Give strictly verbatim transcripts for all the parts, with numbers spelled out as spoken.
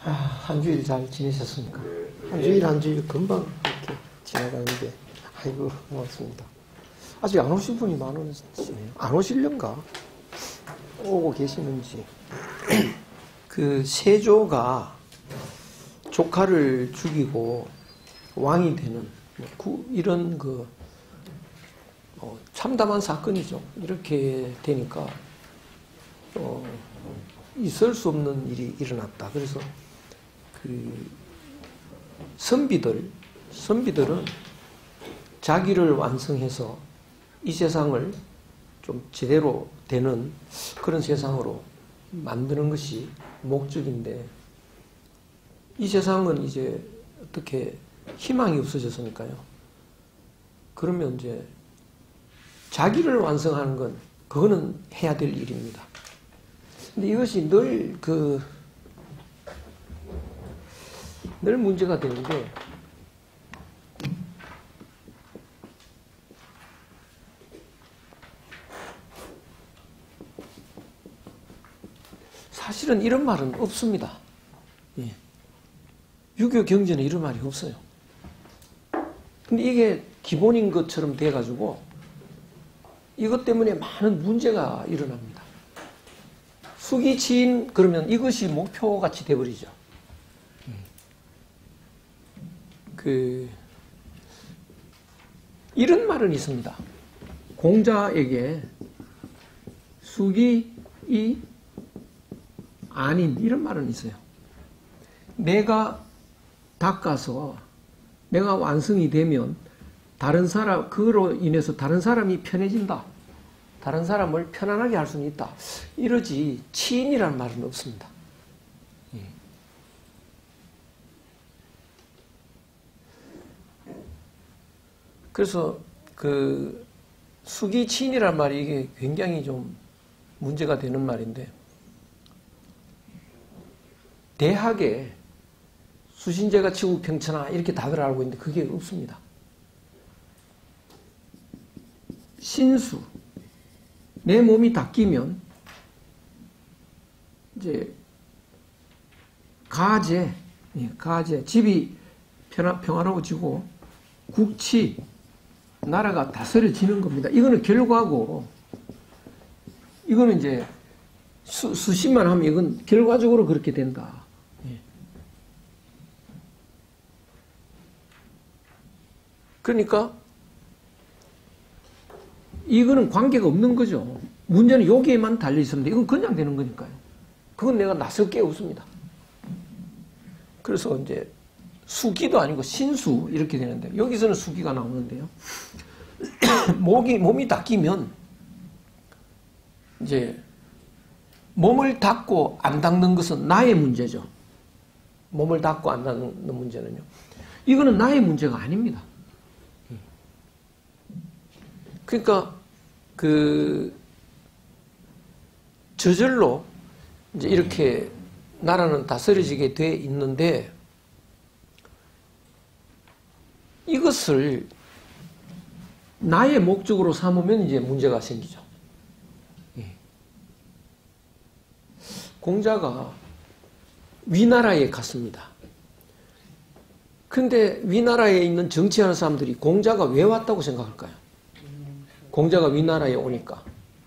아, 한 주일 잘 지내셨습니까? 한 주일 한 주일 금방 이렇게 지나가는데, 아이고, 고맙습니다. 아직 안 오신 분이 많으시네요. 안 오실련가? 오고 계시는지. 그 세조가 조카를 죽이고 왕이 되는 이런 그 어, 참담한 사건이죠. 이렇게 되니까 어, 있을 수 없는 일이 일어났다. 그래서 그 선비들, 선비들은 자기를 완성해서 이 세상을 좀 제대로 되는 그런 세상으로 만드는 것이 목적인데, 이 세상은 이제 어떻게 희망이 없어졌으니까요. 그러면 이제 자기를 완성하는 건 그거는 해야 될 일입니다. 근데 이것이 늘 그, 늘 문제가 되는 게, 사실은 이런 말은 없습니다. 예. 유교 경전에 이런 말이 없어요. 근데 이게 기본인 것처럼 돼가지고 이것 때문에 많은 문제가 일어납니다. 수기치인 그러면 이것이 목표같이 돼버리죠. 그 이런 말은 있습니다. 공자에게 수기이 아닌 이런 말은 있어요. 내가 닦아서 내가 완성이 되면 다른 사람, 그로 인해서 다른 사람이 편해진다. 다른 사람을 편안하게 할 수는 있다. 이러지 치인이라는 말은 없습니다. 예. 그래서 그 수기치인이라는 말이 이게 굉장히 좀 문제가 되는 말인데, 대학에 수신제가 치국평천하 이렇게 다들 알고 있는데 그게 없습니다. 신수, 내 몸이 닦이면 이제 가제, 가제, 집이 평화, 평화로워지고 국치, 나라가 다스려지는 겁니다. 이거는 결과고, 이거는 이제 수, 수십만 하면 이건 결과적으로 그렇게 된다. 예. 그러니까 이거는 관계가 없는 거죠. 문제는 여기에만 달려 있습니다. 이건 그냥 되는 거니까요. 그건 내가 나설 게 없습니다. 그래서 이제 수기도 아니고 신수 이렇게 되는데, 여기서는 수기가 나오는데요. 목이, 몸이 닦이면 이제 몸을 닦고 안 닦는 것은 나의 문제죠. 몸을 닦고 안 닦는 문제는요. 이거는 나의 문제가 아닙니다. 그러니까 그 저절로 이제 이렇게 나라는 다스려지게 돼 있는데, 이것을 나의 목적으로 삼으면 이제 문제가 생기죠. 예. 공자가 위나라에 갔습니다. 근데 위나라에 있는 정치하는 사람들이 공자가 왜 왔다고 생각할까요? 공자가 위나라에 오니까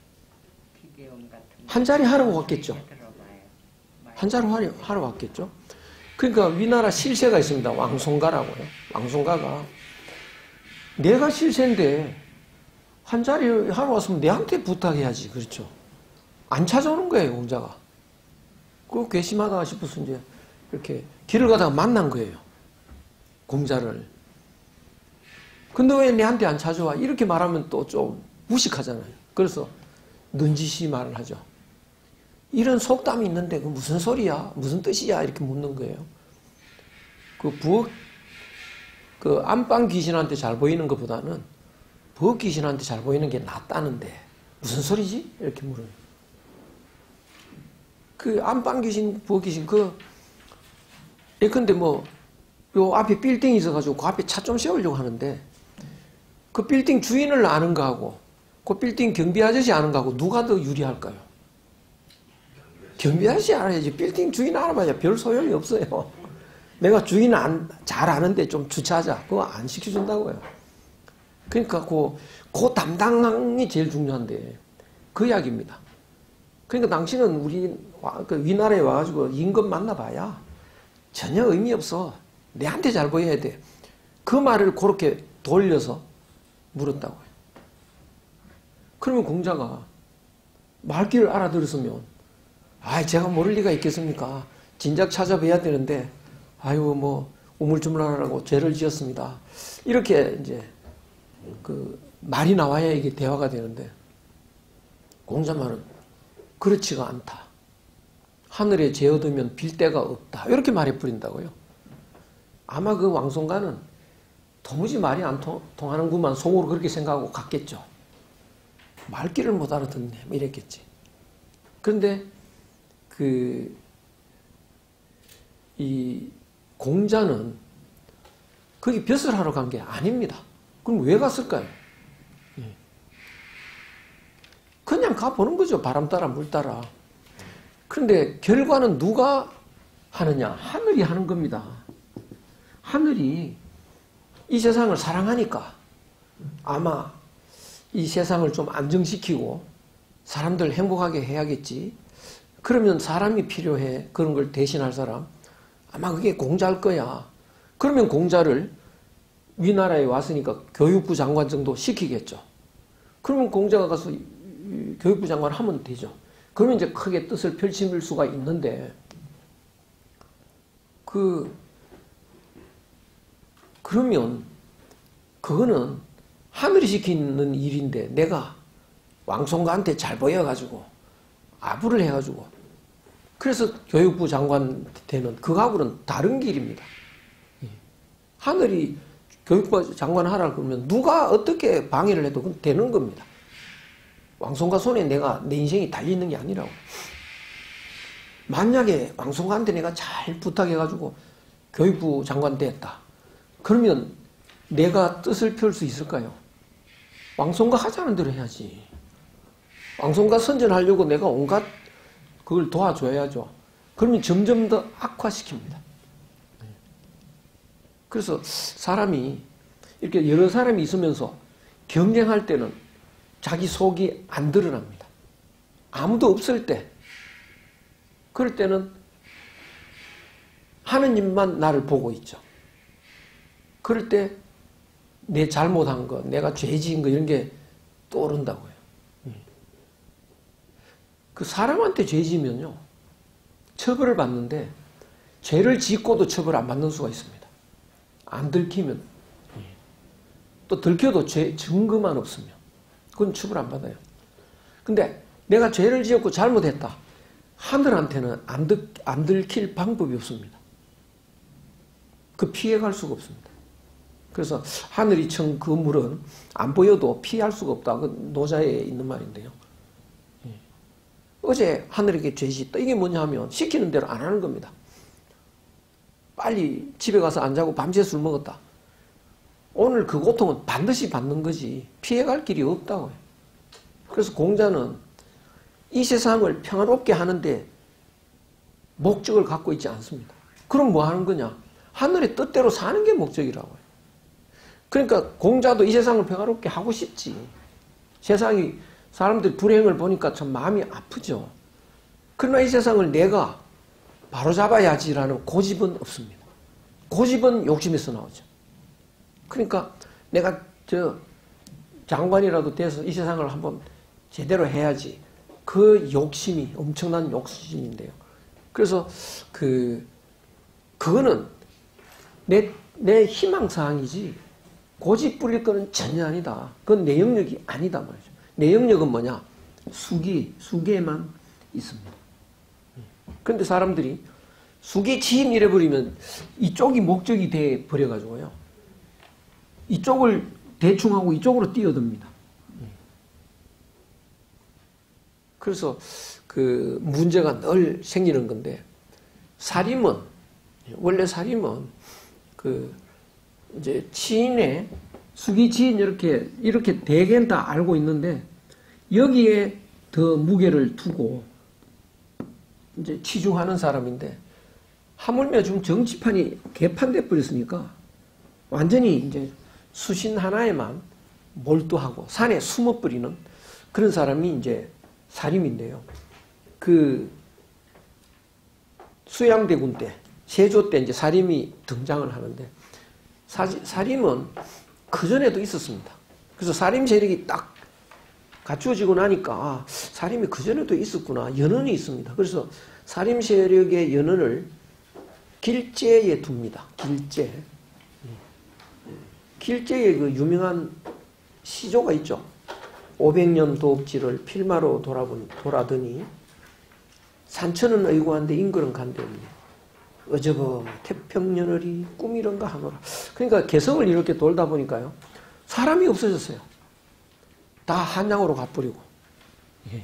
한자리 하러 왔겠죠. 한자리 하러, 하러 왔겠죠. 그러니까 위나라 실세가 있습니다. 왕송가라고요. 왕송가가 내가 실세인데 한자리 하러 왔으면 내한테 부탁해야지. 그렇죠. 안 찾아오는 거예요, 공자가. 그 괘씸하다 싶어서 이제 이렇게 길을 가다가 만난 거예요, 공자를. 근데 왜 내한테 안 찾아와? 이렇게 말하면 또 좀 무식하잖아요. 그래서 넌지시 말을 하죠. 이런 속담이 있는데 그 무슨 소리야? 무슨 뜻이야? 이렇게 묻는 거예요. 그 부엌, 그 안방 귀신한테 잘 보이는 것보다는 부엌 귀신한테 잘 보이는 게 낫다는데 무슨 소리지? 이렇게 물어요. 그 안방 귀신, 부엌 귀신, 그, 예컨대 뭐, 요 앞에 빌딩이 있어가지고 그 앞에 차 좀 세우려고 하는데, 그 빌딩 주인을 아는 거하고, 그 빌딩 경비 아저씨 아는 거하고 누가 더 유리할까요? 겸비하시 알아야지. 빌딩 주인 알아봐야 별 소용이 없어요. 내가 주인 안, 잘 아는데 좀 주차하자. 그거 안 시켜준다고요. 그러니까 그, 그 담당이 제일 중요한데 그 이야기입니다. 그러니까 당신은 우리 그 위나라에 와가지고 임금 만나봐야 전혀 의미 없어. 내한테 잘 보여야 돼. 그 말을 그렇게 돌려서 물었다고요. 그러면 공자가 말귀를 알아들었으면 아, 제가 모를 리가 있겠습니까? 진작 찾아뵈야 되는데 아유 뭐 우물쭈물하라고 죄를 지었습니다. 이렇게 이제 그 말이 나와야 이게 대화가 되는데 공자 말은 그렇지가 않다. 하늘에 죄 얻으면 빌 데가 없다. 이렇게 말해버린다고요. 아마 그 왕손가는 도무지 말이 안 통, 통하는구만 속으로 그렇게 생각하고 갔겠죠. 말귀를 못 알아듣네 이랬겠지. 그런데 그 이 공자는 거기 벼슬 하러 간 게 아닙니다. 그럼 왜 갔을까요? 그냥 가보는 거죠. 바람 따라 물 따라. 그런데 결과는 누가 하느냐? 하늘이 하는 겁니다. 하늘이 이 세상을 사랑하니까 아마 이 세상을 좀 안정시키고 사람들 행복하게 해야겠지. 그러면 사람이 필요해. 그런 걸 대신할 사람. 아마 그게 공자일 거야. 그러면 공자를 위나라에 왔으니까 교육부 장관 정도 시키겠죠. 그러면 공자가 가서 교육부 장관 하면 되죠. 그러면 이제 크게 뜻을 펼칠 수가 있는데 그 그러면 그거는 하늘이 시키는 일인데 내가 왕손가한테 잘 보여가지고 아부를 해가지고 그래서 교육부 장관 되는 그하고는 다른 길입니다. 하늘이 교육부 장관 하라 그러면 누가 어떻게 방해를 해도 그건 되는 겁니다. 왕손가 손에 내가 내 인생이 달려있는 게 아니라고. 만약에 왕손가한테 내가 잘 부탁해가지고 교육부 장관 됐다. 그러면 내가 뜻을 펼 수 있을까요? 왕손가 하자는 대로 해야지. 왕손가 선전하려고 내가 온갖 그걸 도와줘야죠. 그러면 점점 더 악화시킵니다. 그래서 사람이 이렇게 여러 사람이 있으면서 경쟁할 때는 자기 속이 안 드러납니다. 아무도 없을 때, 그럴 때는 하느님만 나를 보고 있죠. 그럴 때 내 잘못한 거, 내가 죄 지은 거 이런 게 떠오른다고요. 그 사람한테 죄 지으면요, 처벌을 받는데 죄를 짓고도 처벌 안 받는 수가 있습니다. 안 들키면. 또 들켜도 죄 증거만 없으면 그건 처벌 안 받아요. 근데 내가 죄를 지었고 잘못했다. 하늘한테는 안, 들, 안 들킬 방법이 없습니다. 그 피해갈 수가 없습니다. 그래서 하늘이 청 그 물은 안 보여도 피할 수가 없다. 그 노자에 있는 말인데요. 어제 하늘에게 죄 짓다. 이게 뭐냐 하면 시키는 대로 안 하는 겁니다. 빨리 집에 가서 안 자고 밤새 술 먹었다. 오늘 그 고통은 반드시 받는 거지 피해갈 길이 없다고요. 그래서 공자는 이 세상을 평화롭게 하는데 목적을 갖고 있지 않습니다. 그럼 뭐 하는 거냐? 하늘의 뜻대로 사는 게 목적이라고요. 그러니까 공자도 이 세상을 평화롭게 하고 싶지. 세상이 사람들 불행을 보니까 참 마음이 아프죠. 그러나 이 세상을 내가 바로잡아야지라는 고집은 없습니다. 고집은 욕심에서 나오죠. 그러니까 내가 저 장관이라도 돼서 이 세상을 한번 제대로 해야지. 그 욕심이 엄청난 욕심인데요. 그래서 그 그거는 내, 내 희망사항이지 고집 부릴 거는 전혀 아니다. 그건 내 영역이 아니다 말이죠. 내 영역은 뭐냐? 수기, 수계만 있습니다. 그런데 사람들이 수기 지인 이래버리면 이쪽이 목적이 돼 버려가지고요. 이쪽을 대충 하고 이쪽으로 뛰어듭니다. 그래서 그 문제가 늘 생기는 건데, 사림은, 원래 사림은 그 이제 치인의 수기 지인 이렇게, 이렇게 대개는 다 알고 있는데, 여기에 더 무게를 두고 이제 치중하는 사람인데 하물며 지금 정치판이 개판돼 버렸으니까 완전히 이제 수신 하나에만 몰두하고 산에 숨어버리는 그런 사람이 이제 사림인데요. 그 수양대군 때, 세조 때 이제 사림이 등장을 하는데 사, 사림은 그전에도 있었습니다. 그래서 사림 세력이 딱 갖추어지고 나니까 아, 사림이 그전에도 있었구나. 연원이 있습니다. 그래서 사림 세력의 연원을 길제에 둡니다. 길제. 길제에 그 유명한 시조가 있죠. 오백 년 도읍지를 필마로 돌아본, 돌아더니 산천은 의고한데 인걸은 간대없네. 어저거 태평년을이 꿈이런가 하노라. 그러니까 개성을 이렇게 돌다 보니까요. 사람이 없어졌어요. 다 한양으로 가버리고. 예.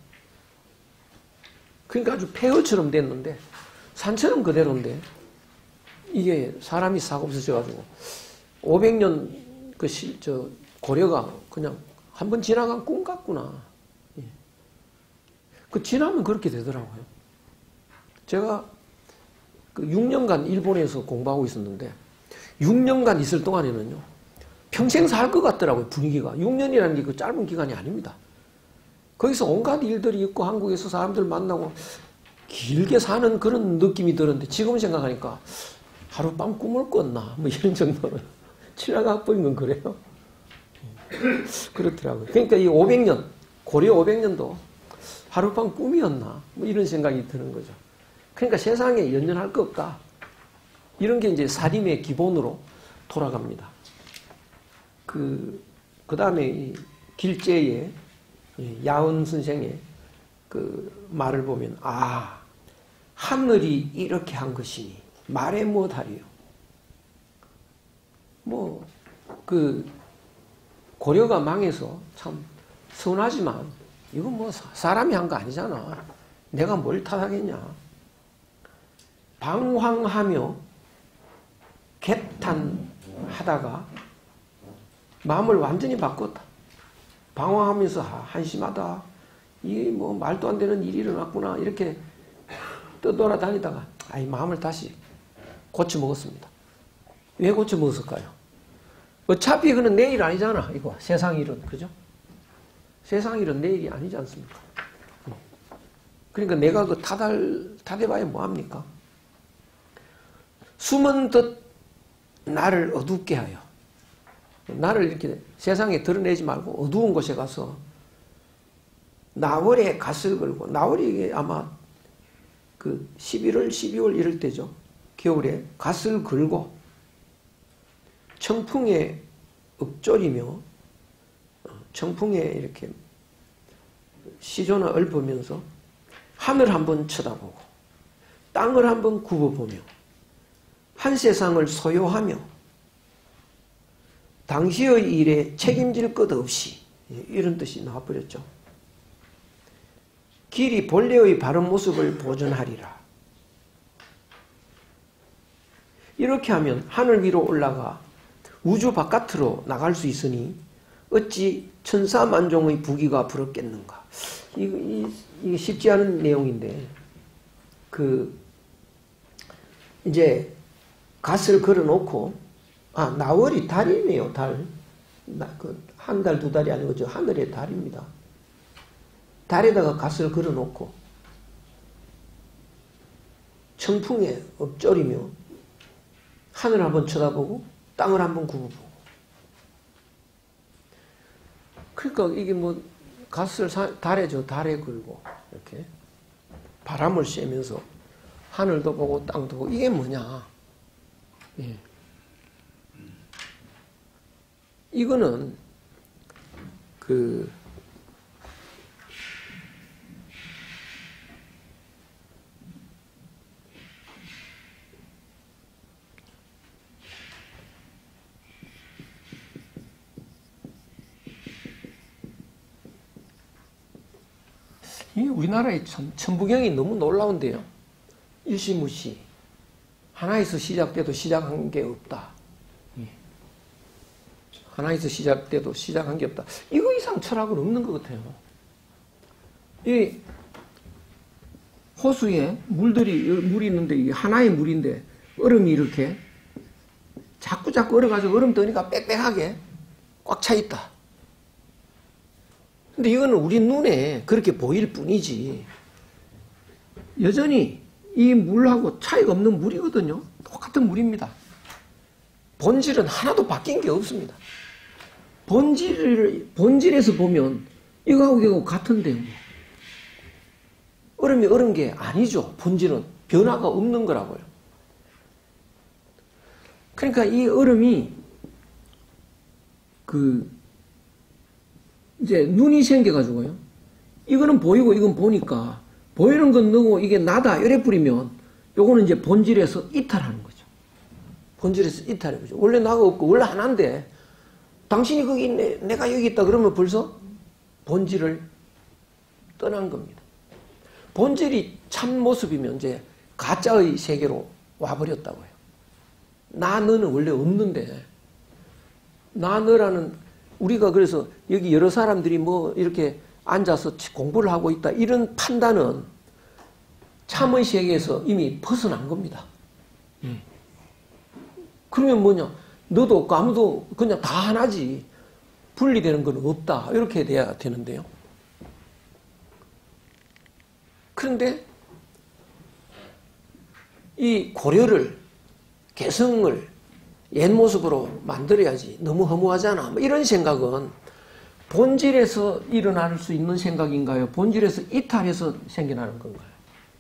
그러니까 아주 폐허처럼 됐는데 산천은 그대로인데 이게 사람이 싹 없어져가지고 오백 년 그 시, 저 고려가 그냥 한번 지나간 꿈 같구나. 예. 그 지나면 그렇게 되더라고요. 제가 그 육 년간 일본에서 공부하고 있었는데 육 년간 있을 동안에는요. 평생 살 것 같더라고요. 분위기가. 육 년이라는 게 그 짧은 기간이 아닙니다. 거기서 온갖 일들이 있고 한국에서 사람들 만나고 길게 사는 그런 느낌이 들었는데 지금 생각하니까 하룻밤 꿈을 꿨나 뭐 이런 정도로 지나가 버린 건 그래요. 그렇더라고요. 그러니까 이 오백 년, 고려 오백 년도 하룻밤 꿈이었나 뭐 이런 생각이 드는 거죠. 그러니까 세상에 연연할 것 없다. 이런 게 이제 사림의 기본으로 돌아갑니다. 그, 그 다음에 이 길제의 야은 선생의 그 말을 보면, 아, 하늘이 이렇게 한 것이니 말해 못하리요. 뭐, 그, 고려가 망해서 참 서운하지만, 이건 뭐 사람이 한 거 아니잖아. 내가 뭘 탓하겠냐. 방황하며 개탄하다가 마음을 완전히 바꿨다. 방황하면서 아, 한심하다. 이게 뭐 말도 안 되는 일이 일어났구나. 이렇게 떠돌아다니다가 아이 마음을 다시 고쳐 먹었습니다. 왜 고쳐 먹었을까요? 어차피 이거는 내일 아니잖아. 이거 세상 일은 그죠? 세상 일은 내일이 아니지 않습니까? 그러니까 내가 그 타달 타대봐야 뭐합니까? 숨은 듯 나를 어둡게 하여 나를 이렇게 세상에 드러내지 말고 어두운 곳에 가서 나월에 갓을 걸고 나월이 이게 아마 그 십일월, 십이월 이럴 때죠. 겨울에 갓을 걸고 청풍에 읊조리며 청풍에 이렇게 시조나 읊으면서 하늘 한번 쳐다보고 땅을 한번 굽어보며 한 세상을 소유하며 당시의 일에 책임질 것 없이 이런 뜻이 나와버렸죠. 길이 본래의 바른 모습을 보존하리라. 이렇게 하면 하늘 위로 올라가 우주 바깥으로 나갈 수 있으니 어찌 천사만종의 부귀가 부럽겠는가. 이게, 이게 쉽지 않은 내용인데 그 이제 갓을 걸어놓고 아 나월이 달이네요. 달. 그 한 달 두 달이 아니고 저 하늘의 달입니다. 달에다가 갓을 걸어놓고 청풍에 엎조리며 하늘 한번 쳐다보고 땅을 한번 굽어보고. 그러니까 이게 뭐 갓을 달에 저 달에 걸고 이렇게 바람을 쐬면서 하늘도 보고 땅도 보고 이게 뭐냐? 예. 이거는 그 이 우리나라의 천, 천부경이 너무 놀라운데요. 일시무시 하나에서 시작돼도 시작한 게 없다. 하나에서 시작돼도 시작한 게 없다. 이거 이상 철학은 없는 것 같아요. 이 호수에 물들이, 물이 있는데 이게 하나의 물인데 얼음이 이렇게 자꾸 자꾸 얼어가지고 얼음 덩이가 빽빽하게 꽉 차 있다. 근데 이거는 우리 눈에 그렇게 보일 뿐이지 여전히 이 물하고 차이가 없는 물이거든요. 똑같은 물입니다. 본질은 하나도 바뀐 게 없습니다. 본질을, 본질에서 보면 이거하고 이거 같은데 뭐. 얼음이 얼은 게 아니죠. 본질은 변화가 없는 거라고요. 그러니까 이 얼음이 그 이제 눈이 생겨가지고요. 이거는 보이고 이건 보니까 보이는 건 너고 이게 나다 이래 뿌리면 요거는 이제 본질에서 이탈하는 거죠. 본질에서 이탈하는 거죠. 원래 나가 없고 원래 하나인데 당신이 거기 있네, 내가 여기 있다 그러면 벌써 본질을 떠난 겁니다. 본질이 참 모습이면 이제 가짜의 세계로 와버렸다고요. 나 너는 원래 없는데 나 너라는 우리가 그래서 여기 여러 사람들이 뭐 이렇게 앉아서 공부를 하고 있다 이런 판단은 참의 세계에서 이미 벗어난 겁니다. 음. 그러면 뭐냐 너도 없고 아무도 그냥 다 하나지 분리되는 건 없다 이렇게 돼야 되는데요. 그런데 이 고려를 개성을 옛 모습으로 만들어야지 너무 허무하잖아 뭐 이런 생각은 본질에서 일어날 수 있는 생각인가요? 본질에서 이탈해서 생겨나는 건가요?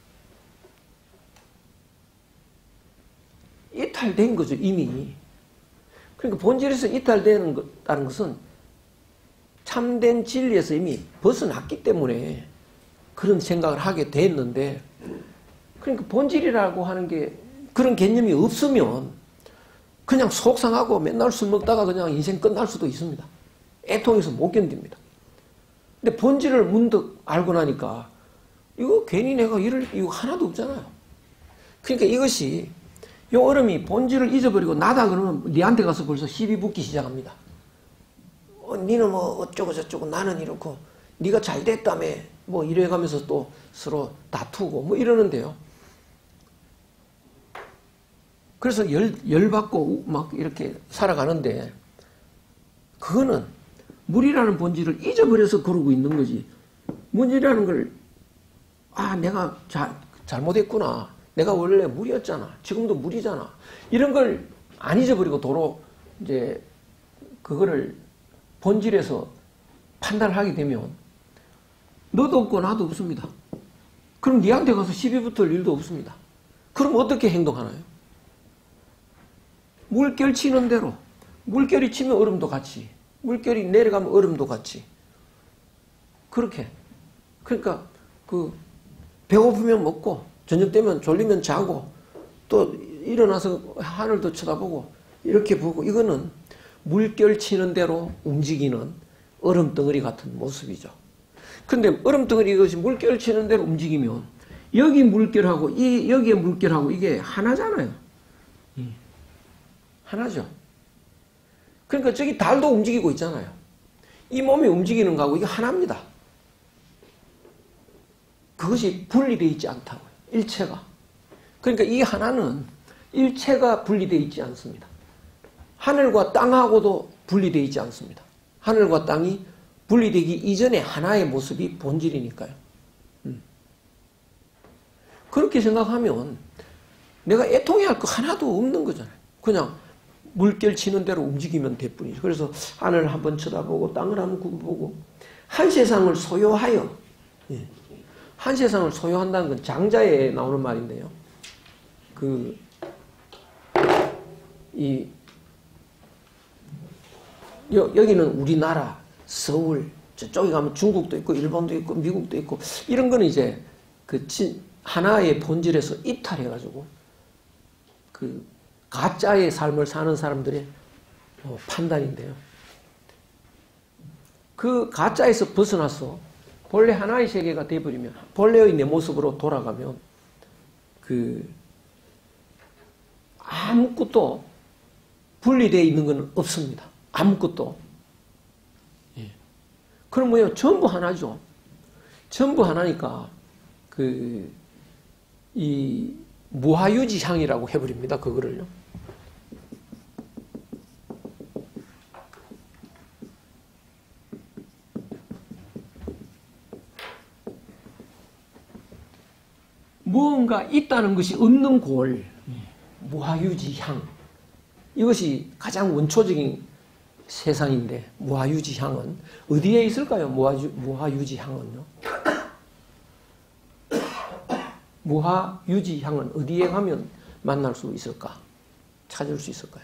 이탈된 거죠 이미. 그러니까 본질에서 이탈되는 다는 것은 참된 진리에서 이미 벗어났기 때문에 그런 생각을 하게 됐는데 그러니까 본질이라고 하는 게 그런 개념이 없으면 그냥 속상하고 맨날 술 먹다가 그냥 인생 끝날 수도 있습니다. 애통해서 못 견딥니다. 근데 본질을 문득 알고 나니까 이거 괜히 내가 이럴 이거 하나도 없잖아요. 그러니까 이것이 이 얼음이 본질을 잊어버리고 나다 그러면 니한테 가서 벌써 시비 붙기 시작합니다. 어, 니는 뭐 어쩌고 저쩌고 나는 이렇고 니가 잘 됐다며 뭐 이래가면서 또 서로 다투고 뭐 이러는데요. 그래서 열, 열받고 막 이렇게 살아가는데 그거는 물이라는 본질을 잊어버려서 그러고 있는 거지. 물이라는 걸 아 내가 자, 잘못했구나. 내가 원래 물이었잖아. 지금도 물이잖아. 이런 걸 안 잊어버리고 도로 이제 그거를 본질에서 판단하게 되면 너도 없고 나도 없습니다. 그럼 니한테 가서 시비 붙을 일도 없습니다. 그럼 어떻게 행동하나요? 물결 치는 대로 물결이 치면 얼음도 같이 물결이 내려가면 얼음도 같이 그렇게 그러니까 그 배고프면 먹고 저녁 되면 졸리면 자고 또 일어나서 하늘도 쳐다보고 이렇게 보고 이거는 물결 치는 대로 움직이는 얼음 덩어리 같은 모습이죠. 그런데 얼음 덩어리 이것이 물결 치는 대로 움직이면 여기 물결하고 이 여기에 물결하고 이게 하나잖아요. 하나죠. 그러니까 저기 달도 움직이고 있잖아요. 이 몸이 움직이는 거하고 이게 하나입니다. 그것이 분리되어 있지 않다고요. 일체가. 그러니까 이 하나는 일체가 분리되어 있지 않습니다. 하늘과 땅하고도 분리되어 있지 않습니다. 하늘과 땅이 분리되기 이전에 하나의 모습이 본질이니까요. 음. 그렇게 생각하면 내가 애통해야 할 거 하나도 없는 거잖아요. 그냥 물결 치는 대로 움직이면 될 뿐이죠. 그래서 하늘을 한번 쳐다보고 땅을 한번 보고 한 세상을 소유하여 예. 한 세상을 소유한다는 건 장자에 나오는 말인데요. 그 이 여기는 우리나라 서울 저쪽에 가면 중국도 있고 일본도 있고 미국도 있고 이런 거는 이제 그 하나의 본질에서 이탈해가지고 그 가짜의 삶을 사는 사람들의 어, 판단인데요. 그 가짜에서 벗어나서 본래 하나의 세계가 되어버리면 본래의 내 모습으로 돌아가면 그 아무것도 분리되어 있는 건 없습니다. 아무것도. 예. 그럼 뭐예요? 전부 하나죠. 전부 하나니까 그 이 무하유지향이라고 해버립니다. 그거를요. 무언가 있다는 것이 없는 골, 무하유지향. 이것이 가장 원초적인 세상인데, 무하유지향은 어디에 있을까요? 무하유, 무하유지향은요? 무하유지향은 어디에 가면 만날 수 있을까? 찾을 수 있을까요?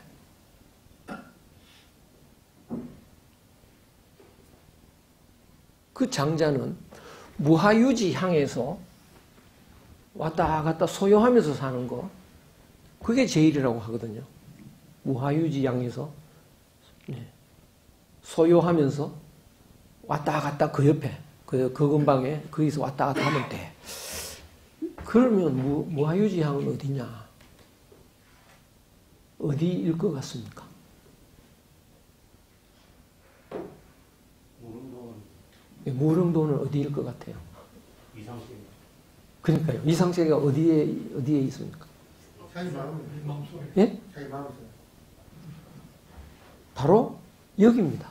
그 장자는 무하유지향에서 왔다 갔다 소요하면서 사는 거, 그게 제일이라고 하거든요. 무하유지향에서 소요하면서 왔다 갔다 그 옆에, 그, 그 근방에 거기서 왔다 갔다 하면 돼. 그러면 무, 무하유지향은 어디냐? 어디일 것 같습니까? 무릉도는 네, 무릉도는 어디일 것 같아요? 이상세계. 그러니까요. 이상세계가 어디에 어디에 있습니까? 자기 마음속에. 예? 자기 마음속에. 바로 여기입니다.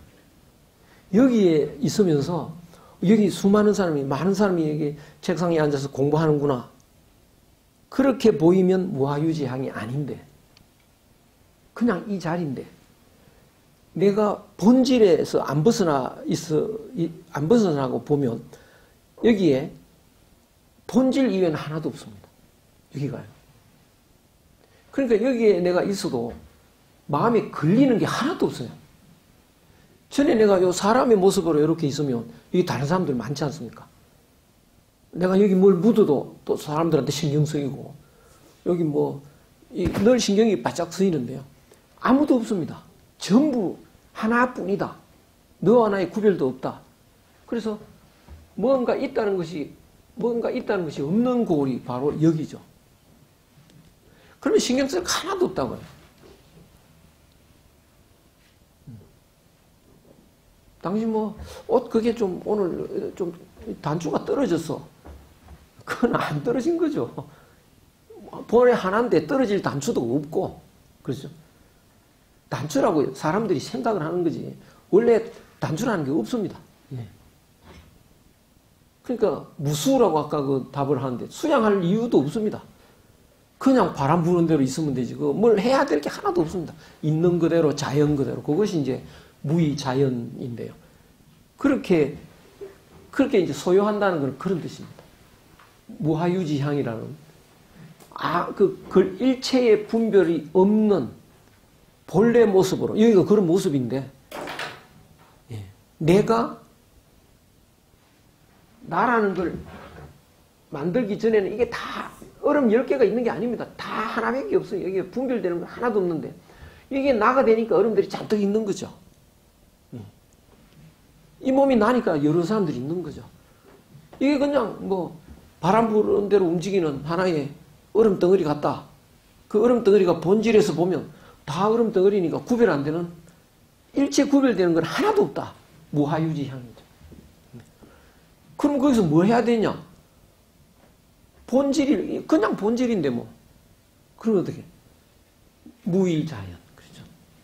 여기에 있으면서 여기 수많은 사람이, 많은 사람이 여기 책상에 앉아서 공부하는구나. 그렇게 보이면 무하유지향이 아닌데, 그냥 이 자리인데, 내가 본질에서 안 벗어나 있어, 안 벗어나고 보면 여기에 본질 이외에는 하나도 없습니다. 여기가요. 그러니까 여기에 내가 있어도 마음에 걸리는 게 하나도 없어요. 전에 내가 요 사람의 모습으로 이렇게 있으면 여기 다른 사람들 많지 않습니까? 내가 여기 뭘 묻어도 또 사람들한테 신경 쓰이고, 여기 뭐 늘 신경이 바짝 쓰이는데요. 아무도 없습니다. 전부 하나뿐이다. 너 하나의 구별도 없다. 그래서 뭔가 있다는 것이 뭔가 있다는 것이 없는 골이 바로 여기죠. 그러면 신경 쓸 거 하나도 없다고요. 당신 뭐 옷 그게 좀 오늘 좀 단추가 떨어졌어. 그건 안 떨어진 거죠. 본에 하나인데 떨어질 단추도 없고, 그렇죠? 단추라고 사람들이 생각을 하는 거지 원래 단추라는 게 없습니다. 예. 그러니까 무수라고 아까 그 답을 하는데 수양할 이유도 없습니다. 그냥 바람 부는 대로 있으면 되지. 그 뭘 해야 될 게 하나도 없습니다. 있는 그대로 자연 그대로. 그것이 이제 무의자연인데요. 그렇게 그렇게 이제 소유한다는 건 그런 뜻입니다. 무하유지향이라는 아, 그, 그 일체의 분별이 없는 본래 모습으로, 여기가 그런 모습인데, 예. 내가 나라는 걸 만들기 전에는 이게 다 얼음 열 개가 있는 게 아닙니다. 다 하나밖에 없어요. 여기에 분별되는 건 하나도 없는데, 이게 나가 되니까 얼음들이 잔뜩 있는 거죠. 예. 이 몸이 나니까 여러 사람들이 있는 거죠. 이게 그냥 뭐 바람 부는 대로 움직이는 하나의 얼음 덩어리 같다. 그 얼음 덩어리가 본질에서 보면 다 얼음 덩어리니까 구별 안 되는, 일체 구별되는 건 하나도 없다. 무하유지향이죠. 그럼 거기서 뭐 해야 되냐? 본질이, 그냥 본질인데 뭐. 그러면 어떻게? 무의자연. 그렇죠.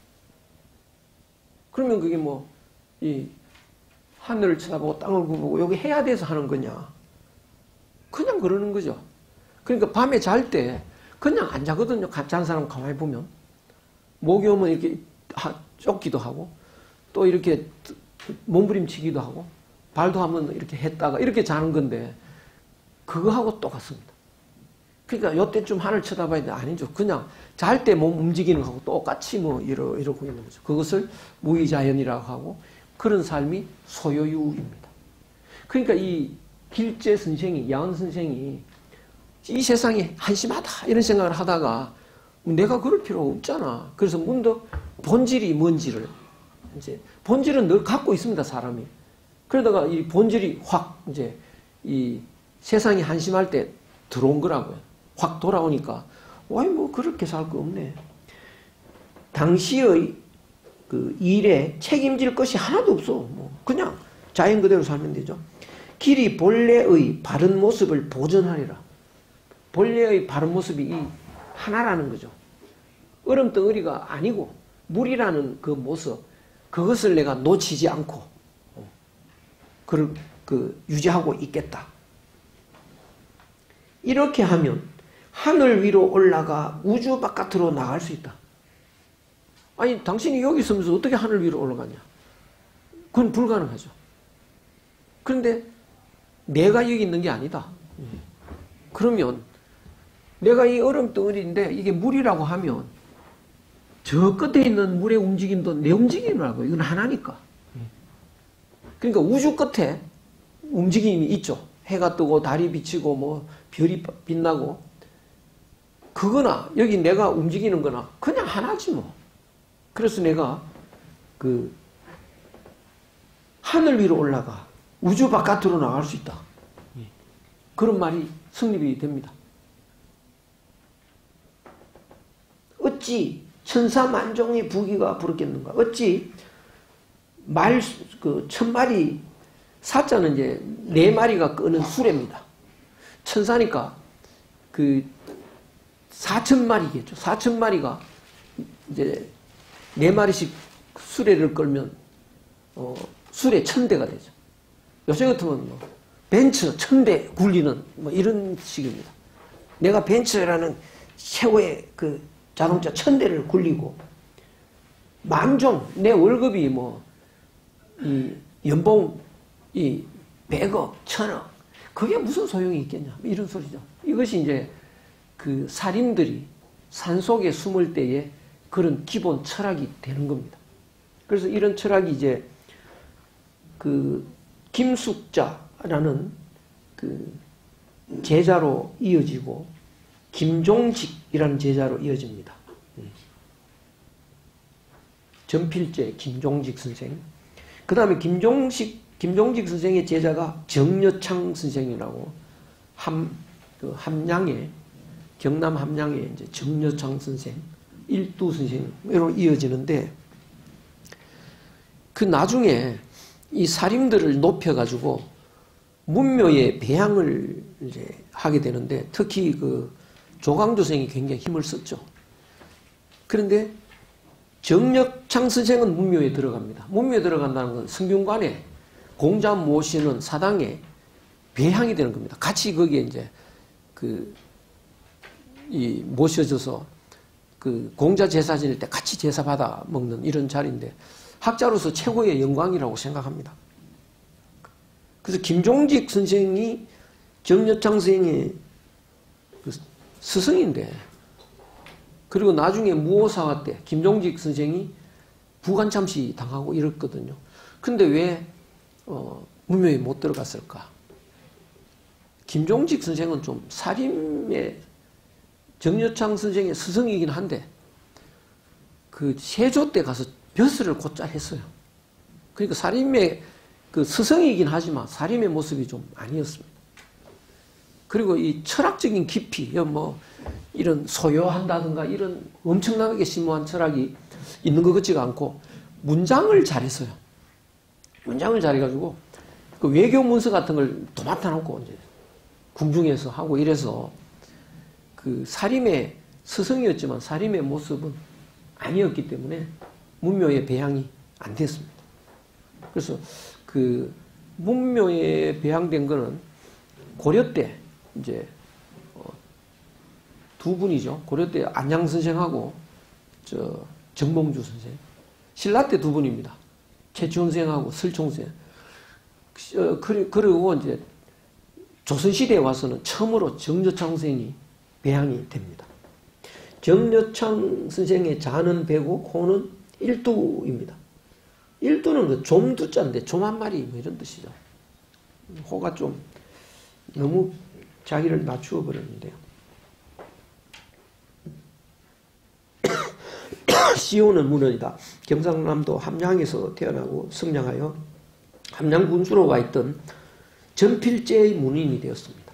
그러면 그게 뭐, 이, 하늘을 쳐다보고 땅을 굽고 여기 해야 돼서 하는 거냐? 그냥 그러는 거죠. 그러니까 밤에 잘 때 그냥 안 자거든요. 자는 사람 가만히 보면. 목이 오면 이렇게 쫓기도 하고, 또 이렇게 몸부림치기도 하고, 발도 한번 이렇게 했다가 이렇게 자는 건데, 그거하고 똑같습니다. 그러니까 요때쯤 하늘 쳐다봐야 돼. 아니죠. 그냥 잘 때 몸 움직이는 거하고 똑같이 뭐 이러, 이러고 있는 거죠. 그것을 무의자연이라고 하고, 그런 삶이 소요유입니다. 그러니까 이 길재 선생이, 야언 선생이 이 세상이 한심하다 이런 생각을 하다가 내가 그럴 필요 없잖아. 그래서 문득 본질이 뭔지를, 이제 본질은 늘 갖고 있습니다, 사람이. 그러다가 이 본질이 확 이제 이 세상이 한심할 때 들어온 거라고요. 확 돌아오니까 와이 뭐 그렇게 살 거 없네. 당시의 그 일에 책임질 것이 하나도 없어. 뭐 그냥 자연 그대로 살면 되죠. 길이 본래의 바른 모습을 보존하리라. 본래의 바른 모습이 이 하나라는 거죠. 얼음덩어리가 아니고 물이라는 그 모습, 그것을 내가 놓치지 않고 그를 그 유지하고 있겠다. 이렇게 하면 하늘 위로 올라가 우주 바깥으로 나갈 수 있다. 아니 당신이 여기 있으면서 어떻게 하늘 위로 올라가냐? 그건 불가능하죠. 그런데 내가 여기 있는 게 아니다. 그러면 내가 이 얼음덩어리인데 이게 물이라고 하면 저 끝에 있는 물의 움직임도 내 움직임이라고. 이건 하나니까. 그러니까 우주 끝에 움직임이 있죠. 해가 뜨고 달이 비치고 뭐 별이 빛나고 그거나 여기 내가 움직이는 거나 그냥 하나지 뭐. 그래서 내가 그 하늘 위로 올라가 우주 바깥으로 나갈 수 있다. 그런 말이 성립이 됩니다. 어찌 천사만종의 부귀가 부르겠는가? 어찌 말, 그, 천 마리, 사자는 이제 네 마리가 끄는 수레입니다. 천사니까 그, 사천 마리겠죠. 사천 마리가 이제 네 마리씩 수레를 끌면, 어, 수레 천 대가 되죠. 요새 같으면 뭐, 벤츠 천 대 굴리는 뭐 이런 식입니다. 내가 벤츠라는 최고의 그 자동차 천 대를 굴리고, 만종, 내 월급이 뭐, 이 연봉 이 백억, 천억 그게 무슨 소용이 있겠냐 이런 소리죠. 이것이 이제 그 살인들이 산속에 숨을 때에 그런 기본 철학이 되는 겁니다. 그래서 이런 철학이 이제 그 김숙자라는 그 제자로 이어지고 김종직이라는 제자로 이어집니다. 전필제 김종직 선생. 그 다음에 김종식, 김종직 선생의 제자가 정여창 선생이라고 함, 그 함양에, 경남 함양에 이제 정여창 선생, 일두 선생으로 이어지는데 그 나중에 이 사림들을 높여가지고 문묘의 배양을 이제 하게 되는데 특히 그 조광조생이 굉장히 힘을 썼죠. 그런데 정여창 선생은 문묘에 들어갑니다. 문묘에 들어간다는 건 성균관에 공자 모시는 사당에 배향이 되는 겁니다. 같이 거기에 이제 그, 이, 모셔져서 그 공자 제사 지낼 때 같이 제사 받아 먹는 이런 자리인데 학자로서 최고의 영광이라고 생각합니다. 그래서 김종직 선생이 정여창 선생의 그 스승인데 그리고 나중에 무오사화 때 김종직 선생이 부관참시 당하고 이랬거든요. 근데 왜 어, 문묘에 못 들어갔을까? 김종직 선생은 좀 사림의 정여창 선생의 스승이긴 한데 그 세조 때 가서 벼슬을 곧잘 했어요. 그러니까 사림의 그 스승이긴 하지만 사림의 모습이 좀 아니었습니다. 그리고 이 철학적인 깊이, 뭐 이런 소요한다든가 이런 엄청나게 심오한 철학이 있는 것 같지가 않고 문장을 잘했어요. 문장을 잘해가지고 그 외교 문서 같은 걸 도맡아 놓고 이제 궁중에서 하고 이래서 그 사림의 스승이었지만 사림의 모습은 아니었기 때문에 문묘의 배양이 안 됐습니다. 그래서 그 문묘에 배양된 거는 고려 때 이제 두 분이죠. 고려 때 안양 선생하고 저 정몽주 선생. 신라 때 두 분입니다. 최치원 선생하고 설총 선생. 어, 그리고 이제 조선시대에 와서는 처음으로 정여창 선생이 배양이 됩니다. 정여창 선생의 자는 배고 호는 일두입니다. 일두는 그 좀두자인데 좀 한 마리 뭐 이런 뜻이죠. 호가 좀 너무 자기를 낮추어 버렸는데요. 시호는 문헌이다. 경상남도 함양에서 태어나고 성장하여 함양 군수로 와 있던 전필제의 문인이 되었습니다.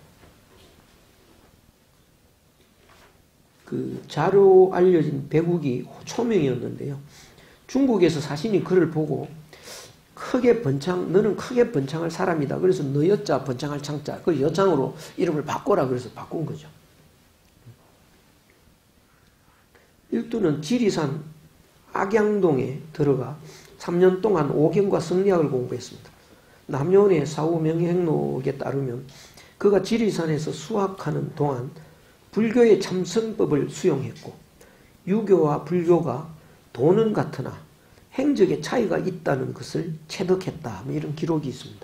그 자료 알려진 배국이 초명이었는데요. 중국에서 사신이 그를 보고 크게 번창, 너는 크게 번창할 사람이다. 그래서 너 여자 번창할 창자, 그 여창으로 이름을 바꿔라 그래서 바꾼 거죠. 일두는 지리산 악양동에 들어가 삼 년 동안 오경과 성리학을 공부했습니다. 남녀원의 사후명행록에 따르면 그가 지리산에서 수학하는 동안 불교의 참선법을 수용했고 유교와 불교가 도는 같으나 행적에 차이가 있다는 것을 체득했다. 뭐 이런 기록이 있습니다.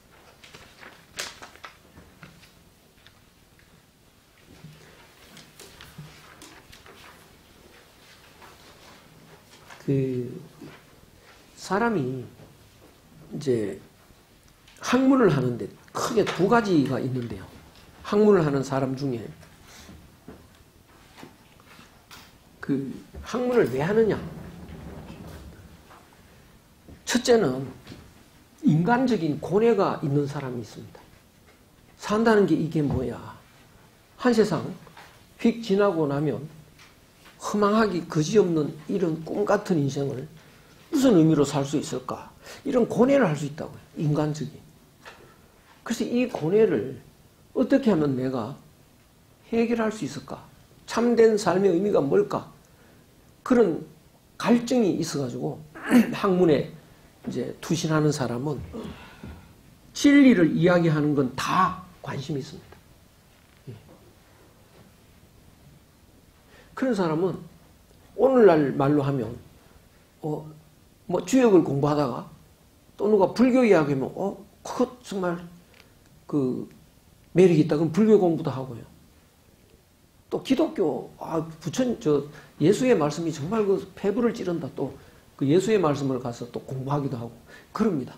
그 사람이 이제 학문을 하는데 크게 두 가지가 있는데요. 학문을 하는 사람 중에 그 학문을 왜 하느냐? 첫째는 인간적인 고뇌가 있는 사람이 있습니다. 산다는 게 이게 뭐야? 한 세상 휙 지나고 나면 허망하기 그지없는 이런 꿈 같은 인생을 무슨 의미로 살 수 있을까? 이런 고뇌를 할 수 있다고요. 인간적인. 그래서 이 고뇌를 어떻게 하면 내가 해결할 수 있을까? 참된 삶의 의미가 뭘까? 그런 갈증이 있어가지고 학문에 이제 투신하는 사람은 진리를 이야기하는 건 다 관심이 있습니다. 그런 사람은 오늘날 말로 하면 어, 뭐 주역을 공부하다가 또 누가 불교 이야기하면 어, 그거 정말 그 매력이 있다. 그럼 불교 공부도 하고요. 또 기독교 아 부처님 저 예수의 말씀이 정말 그 폐부를 찌른다. 또 그 예수의 말씀을 가서 또 공부하기도 하고 그럽니다.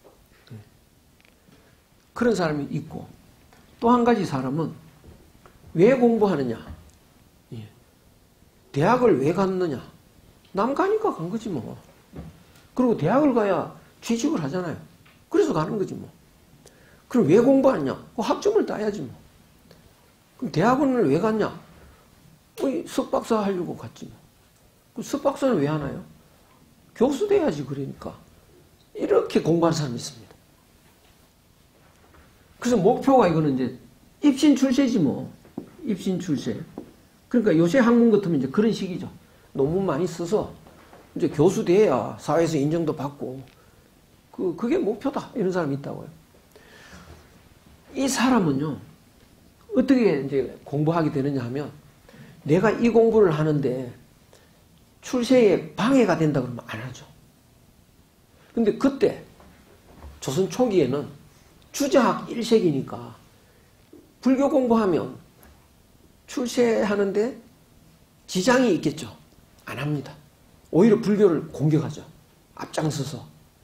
그런 사람이 있고 또 한 가지 사람은 왜 공부하느냐? 예. 대학을 왜 갔느냐? 남 가니까 간 거지 뭐. 그리고 대학을 가야 취직을 하잖아요. 그래서 가는 거지 뭐. 그럼 왜 공부하냐? 그 학점을 따야지 뭐. 그럼 대학원을 왜 갔냐? 뭐 석박사 하려고 갔지 뭐. 그 석박사는 왜 하나요? 교수 돼야지 그러니까. 이렇게 공부하는 사람이 있습니다. 그래서 목표가 이거는 이제 입신 출세지 뭐. 입신 출세. 그러니까 요새 학문 같으면 이제 그런 식이죠. 논문 많이 써서 이제 교수 돼야 사회에서 인정도 받고 그 그게 목표다 이런 사람이 있다고요. 이 사람은요 어떻게 이제 공부하게 되느냐 하면 내가 이 공부를 하는데 출세에 방해가 된다 그러면 안 하죠. 근데 그때 조선 초기에는 주자학 일 세기니까 불교 공부하면 출세하는데 지장이 있겠죠. 안 합니다. 오히려 불교를 공격하죠. 앞장서서.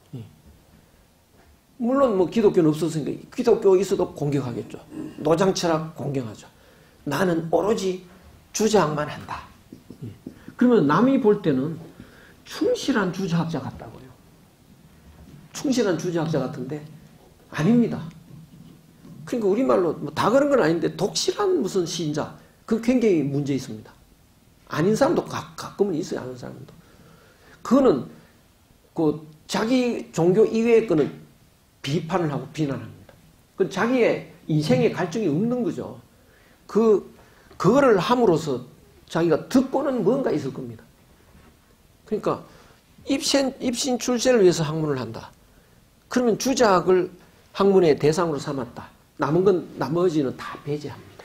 물론 뭐 기독교는 없었으니까 기독교 있어도 공격하겠죠. 노장철학 공격하죠. 나는 오로지 주자학만 한다. 그러면 남이 볼 때는 충실한 주자학자 같다고요. 충실한 주자학자 같은데 아닙니다. 그러니까 우리말로 뭐 다 그런 건 아닌데 독실한 무슨 신자 그 굉장히 문제 있습니다. 아닌 사람도 가, 가끔은 있어요. 아는 사람도. 그거는 그 자기 종교 이외의 거는 비판을 하고 비난합니다. 그 자기의 인생의 갈증이 없는 거죠. 그 그거를 함으로써 자기가 듣고는 뭔가 있을 겁니다. 그러니까 입신 입신 출세를 위해서 학문을 한다. 그러면 주자학을 학문의 대상으로 삼았다. 남은 건 나머지는 다 배제합니다.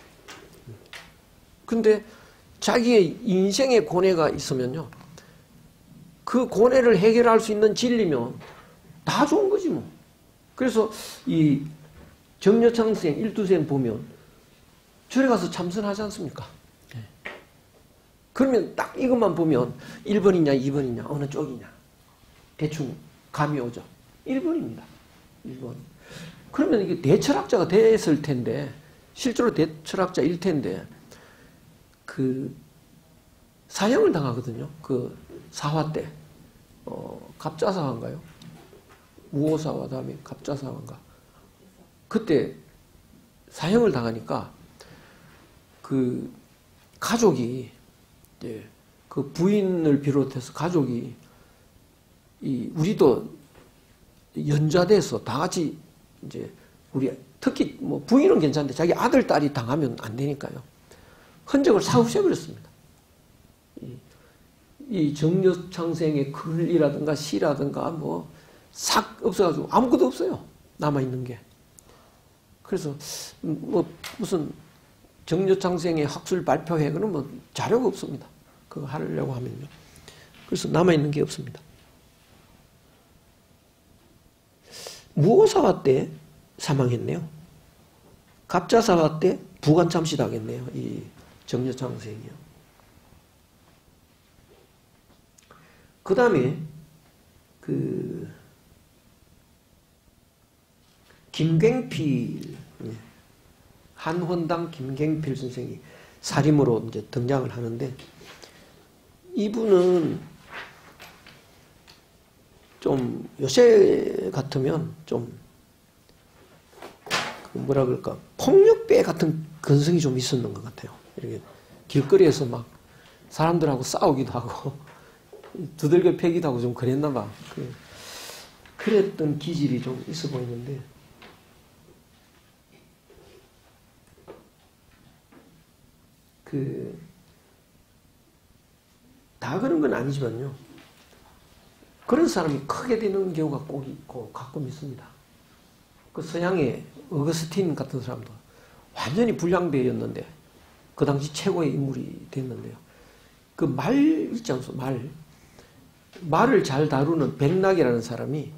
근데 자기의 인생의 고뇌가 있으면요. 그 고뇌를 해결할 수 있는 진리면 다 좋은 거지 뭐. 그래서 이 정여창생, 일두생 보면 절에 가서 참선하지 않습니까? 그러면 딱 이것만 보면 일 번이냐 이 번이냐 어느 쪽이냐 대충 감이 오죠. 일 번입니다. 일 번. 그러면 이게 대철학자가 됐을 텐데 실제로 대철학자일 텐데 그 사형을 당하거든요. 그 사화 때 어, 갑자사화인가요? 우호사화 다음에 갑자사화인가? 그때 사형을 당하니까 그 가족이 이제 그 부인을 비롯해서 가족이 이 우리도 연좌돼서 다 같이 이제 우리 특히 뭐 부인은 괜찮은데 자기 아들 딸이 당하면 안 되니까요. 흔적을 싹 없애버렸습니다. 이 정려창생의 글이라든가 시라든가 뭐 싹 없어가지고 아무것도 없어요. 남아있는 게. 그래서 뭐 무슨 정려창생의 학술 발표회 그런 뭐 자료가 없습니다. 그거 하려고 하면요. 그래서 남아있는 게 없습니다. 무오사화 때 사망했네요. 갑자사화 때 부관참시당했네요. 이 정려창생이요. 그 다음에 그 김갱필, 한원당 김갱필 선생이 사림으로 이제 등장을 하는데, 이분은 좀 요새 같으면 좀 뭐라 그럴까, 폭력배 같은 근성이 좀 있었는 것 같아요. 이렇게 길거리에서 막 사람들하고 싸우기도 하고 두들겨 패기도 하고 좀 그랬나 봐. 그, 그랬던 기질이 좀 있어 보이는데, 그, 다 그런 건 아니지만요. 그런 사람이 크게 되는 경우가 꼭 있고 가끔 있습니다. 그 서양의 어거스틴 같은 사람도 완전히 불량배였는데 그 당시 최고의 인물이 됐는데요. 그 말 있지 않습니까? 말. 말을 잘 다루는 백락이라는 사람이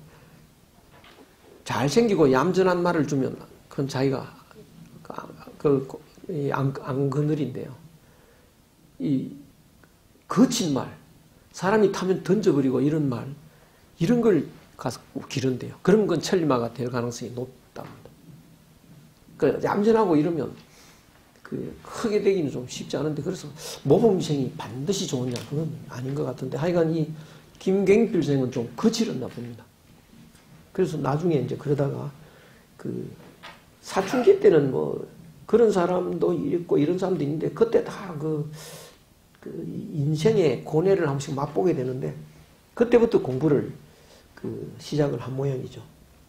잘생기고 얌전한 말을 주면 그건 자기가 그, 안, 안 그늘인데요. 이 거친 말, 사람이 타면 던져버리고 이런 말, 이런 걸 가서 기른대요. 그런 건 천리마가 될 가능성이 높답니다. 그 얌전하고 이러면 그 크게 되기는 좀 쉽지 않은데, 그래서 모범생이 반드시 좋으냐 그건 아닌 것 같은데, 하여간 이 김갱필 선생은 좀 거칠었나 봅니다. 그래서 나중에 이제 그러다가 그 사춘기 때는 뭐 그런 사람도 있고 이런 사람도 있는데, 그때 다 그 그 인생의 고뇌를 한 번씩 맛보게 되는데, 그때부터 공부를 그 시작을 한 모양이죠.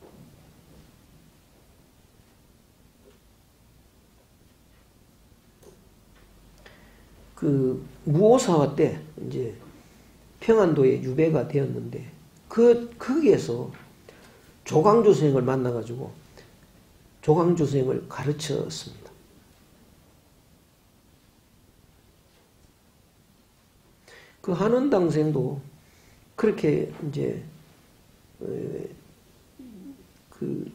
그 무오사화 때 이제 평안도에 유배가 되었는데, 그 거기에서 조광조 선생을 만나가지고 조광조 선생을 가르쳤습니다. 그 한원당 선생도 그렇게 이제 그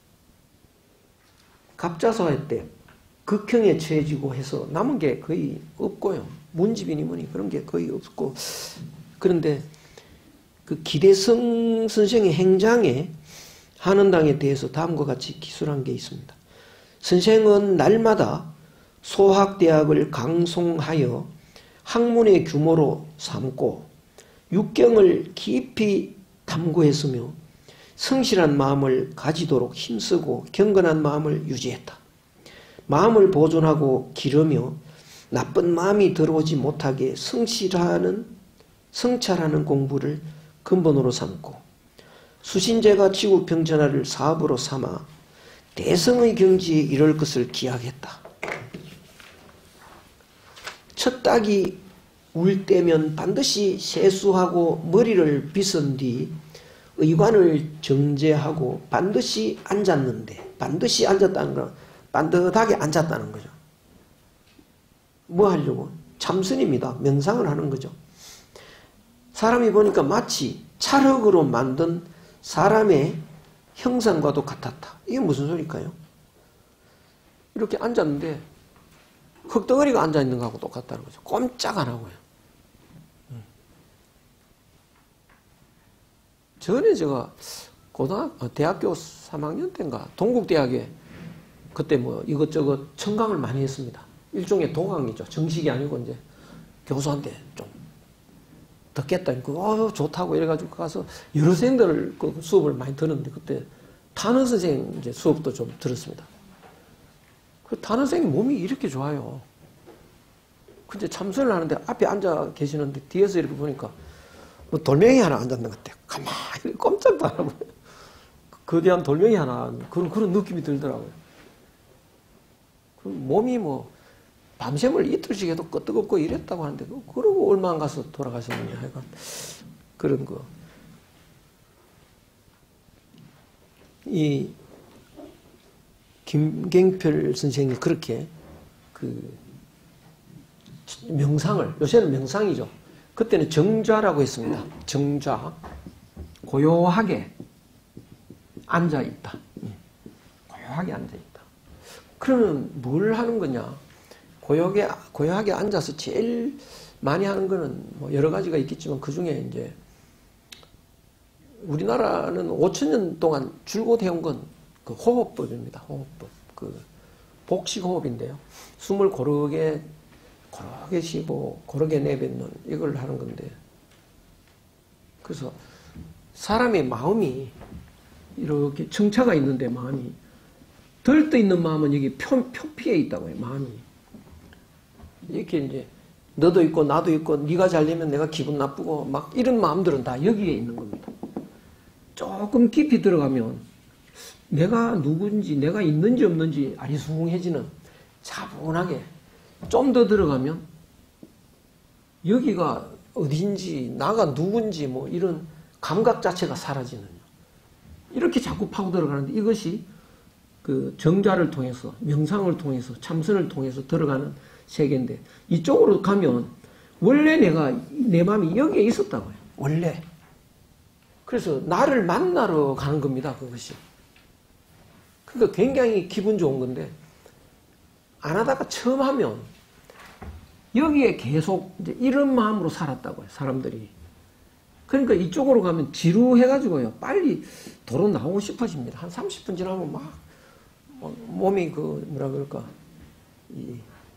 갑자사화 때 극형에 처해지고 해서 남은 게 거의 없고요. 문집이니 뭐니 그런 게 거의 없고, 그런데 그 기대성 선생의 행장에 한원당에 대해서 다음과 같이 기술한 게 있습니다. 선생은 날마다 소학대학을 강송하여 학문의 규모로 삼고 육경을 깊이 탐구했으며 성실한 마음을 가지도록 힘쓰고 경건한 마음을 유지했다. 마음을 보존하고 기르며 나쁜 마음이 들어오지 못하게 성실하는, 성찰하는 공부를 근본으로 삼고 수신제가 지구평전화를 사업으로 삼아 대성의 경지에 이를 것을 기약했다. 첫 닭이 울 때면 반드시 세수하고 머리를 빗은 뒤 의관을 정제하고 반드시 앉았는데, 반드시 앉았다는 건 반듯하게 앉았다는 거죠. 뭐 하려고? 참선입니다. 명상을 하는 거죠. 사람이 보니까 마치 찰흙으로 만든 사람의 형상과도 같았다. 이게 무슨 소리일까요? 이렇게 앉았는데 흙덩어리가 앉아있는 거하고 똑같다는 거죠. 꼼짝 안 하고요. 전에 제가 고등학교, 대학교 삼 학년 때인가 동국대학에 그때 뭐 이것저것 청강을 많이 했습니다. 일종의 도강이죠. 정식이 아니고 이제 교수한테 좀 듣겠다. 어, 좋다고 이래가지고 가서 여러 선생들 그 수업을 많이 들었는데, 그때 탄원 선생 이제 수업도 좀 들었습니다. 그 탄원 선생님 몸이 이렇게 좋아요. 근데 참선을 하는데 앞에 앉아 계시는데 뒤에서 이렇게 보니까 뭐 돌멩이 하나 앉았는 것 같아요. 가만히 꼼짝도 안 하고 거대한 돌멩이 하나 그런 그런 느낌이 들더라고요. 그 몸이 뭐 밤샘을 이틀씩 해도 끄떡없고 이랬다고 하는데, 그러고 얼마 안 가서 돌아가셨느냐, 하여간. 그런 거. 이, 김갱필 선생이 그렇게, 그, 명상을, 요새는 명상이죠. 그때는 정좌라고 했습니다. 정좌. 고요하게 앉아있다. 고요하게 앉아있다. 그러면 뭘 하는 거냐? 고요하게, 고요하게 앉아서 제일 많이 하는 거는 뭐 여러 가지가 있겠지만 그 중에 이제 우리나라는 오천 년 동안 줄곧 해온 건 그 호흡법입니다. 호흡법. 그 복식 호흡인데요. 숨을 고르게, 고르게 쉬고 고르게 내뱉는 이걸 하는 건데. 그래서 사람의 마음이 이렇게 청차가 있는데 마음이 들떠 있는 마음은 여기 표, 표피에 있다고 해요. 마음이. 이렇게 이제 너도 있고 나도 있고 네가 잘 되면 내가 기분 나쁘고 막 이런 마음들은 다 여기에 있는 겁니다. 조금 깊이 들어가면 내가 누군지 내가 있는지 없는지 아리숭해지는 차분하게 좀 더 들어가면 여기가 어딘지 나가 누군지 뭐 이런 감각 자체가 사라지는 이렇게 자꾸 파고 들어가는데 이것이 그 정좌를 통해서 명상을 통해서 참선을 통해서 들어가는 세계인데 이쪽으로 가면 원래 내가 내 마음이 여기에 있었다고요. 원래. 그래서 나를 만나러 가는 겁니다. 그것이. 그러니까 굉장히 기분 좋은 건데 안 하다가 처음 하면 여기에 계속 이제 이런 마음으로 살았다고요. 사람들이. 그러니까 이쪽으로 가면 지루해가지고요. 빨리 도로 나오고 싶어집니다. 한 삼십 분 지나면 막 몸이 그 뭐라 그럴까 이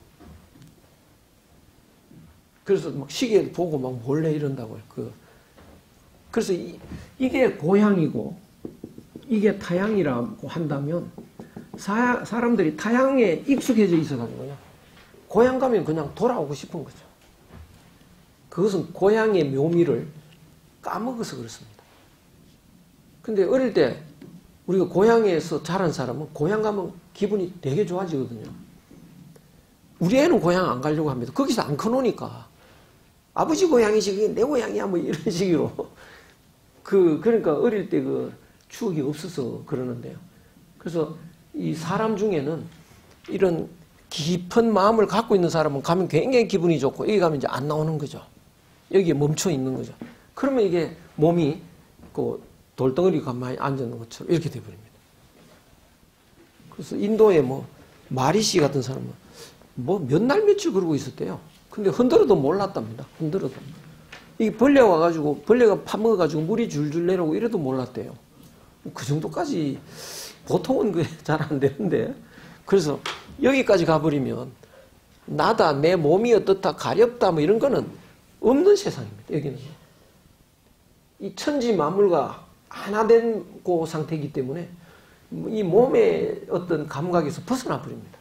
그래서 막 시계 보고 막 몰래 이런다고요. 그 그래서 이, 이게 고향이고 이게 타향이라고 한다면 사, 사람들이 타향에 익숙해져 있어가지고요. 고향 가면 그냥 돌아오고 싶은 거죠. 그것은 고향의 묘미를 까먹어서 그렇습니다. 근데 어릴 때 우리가 고향에서 자란 사람은 고향 가면 기분이 되게 좋아지거든요. 우리 애는 고향 안 가려고 합니다. 거기서 안 커놓으니까. 아버지 고향이지, 그게 내 고향이야, 뭐 이런 식으로. 그, 그러니까 어릴 때 그 추억이 없어서 그러는데요. 그래서 이 사람 중에는 이런 깊은 마음을 갖고 있는 사람은 가면 굉장히 기분이 좋고, 여기 가면 이제 안 나오는 거죠. 여기에 멈춰 있는 거죠. 그러면 이게 몸이 그 돌덩어리 가만히 앉아있는 것처럼 이렇게 돼버립니다. 그래서 인도에 뭐 마리씨 같은 사람은 뭐 몇 날 며칠 그러고 있었대요. 근데 흔들어도 몰랐답니다. 흔들어도. 이 벌레가 와가지고 벌레가 파먹어가지고 물이 줄줄 내려오고 이래도 몰랐대요. 그 정도까지 보통은 그 잘 안 되는데. 그래서 여기까지 가버리면 나다 내 몸이 어떻다 가렵다 뭐 이런 거는 없는 세상입니다. 여기는. 이 천지 만물과 하나 된 그 상태이기 때문에 이 몸의 어떤 감각에서 벗어나 버립니다.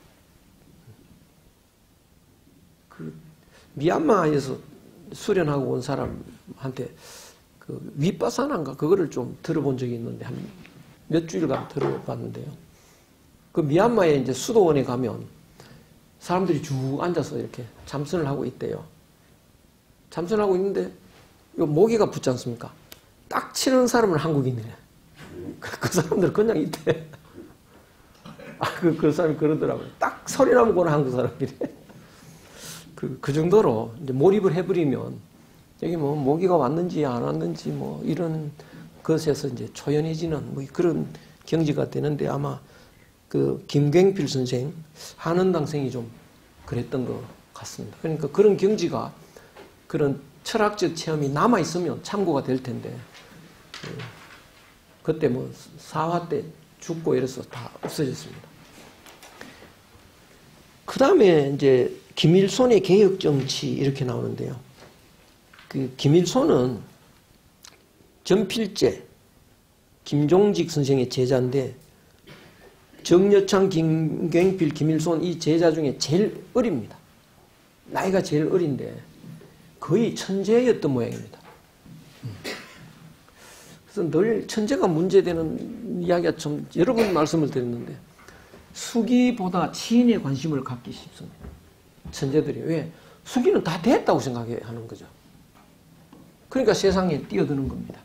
그 미얀마에서 수련하고 온 사람한테 그 위빠사나인가 그거를 좀 들어본 적이 있는데 한 몇 주일간 들어봤는데요. 그 미얀마의 이제 수도원에 가면 사람들이 쭉 앉아서 이렇게 참선을 하고 있대요. 참선하고 있는데 요 모기가 붙지 않습니까? 딱 치는 사람은 한국인이래. 그, 그 사람들 그냥 있대. 아, 그, 그 사람이 그러더라고요. 딱 소리 나면 그건 한국 사람이래. 그, 그 정도로 이제 몰입을 해버리면 여기 뭐 모기가 왔는지 안 왔는지 뭐 이런 것에서 이제 초연해지는 뭐 그런 경지가 되는데 아마 그 김갱필 선생, 한원당생이 좀 그랬던 것 같습니다. 그러니까 그런 경지가 그런 철학적 체험이 남아있으면 참고가 될 텐데 그때 뭐 사화 때 죽고 이래서 다 없어졌습니다. 그 다음에 이제 김일손의 개혁정치 이렇게 나오는데요. 그 김일손은 전필제 김종직 선생의 제자인데 정여창, 김갱필, 김일손 이 제자 중에 제일 어립니다. 나이가 제일 어린데 거의 천재였던 모양입니다. 그래서 늘 천재가 문제되는 이야기가 좀 여러 번 말씀을 드렸는데 수기보다 치인에 관심을 갖기 쉽습니다. 천재들이. 왜? 수기는 다 됐다고 생각하는 거죠. 그러니까 세상에 뛰어드는 겁니다.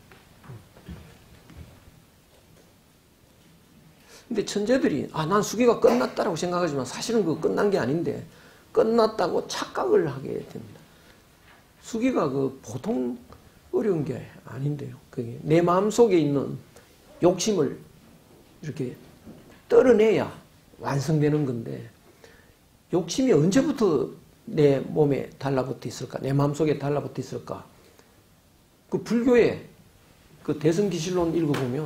근데 천재들이 아, 난 수기가 끝났다라고 생각하지만 사실은 그거 끝난 게 아닌데 끝났다고 착각을 하게 됩니다. 수기가 그 보통 어려운 게 아닌데요. 그게 내 마음속에 있는 욕심을 이렇게 떨어내야 완성되는 건데 욕심이 언제부터 내 몸에 달라붙어 있을까? 내 마음속에 달라붙어 있을까? 그 불교의 그 대승기실론 읽어보면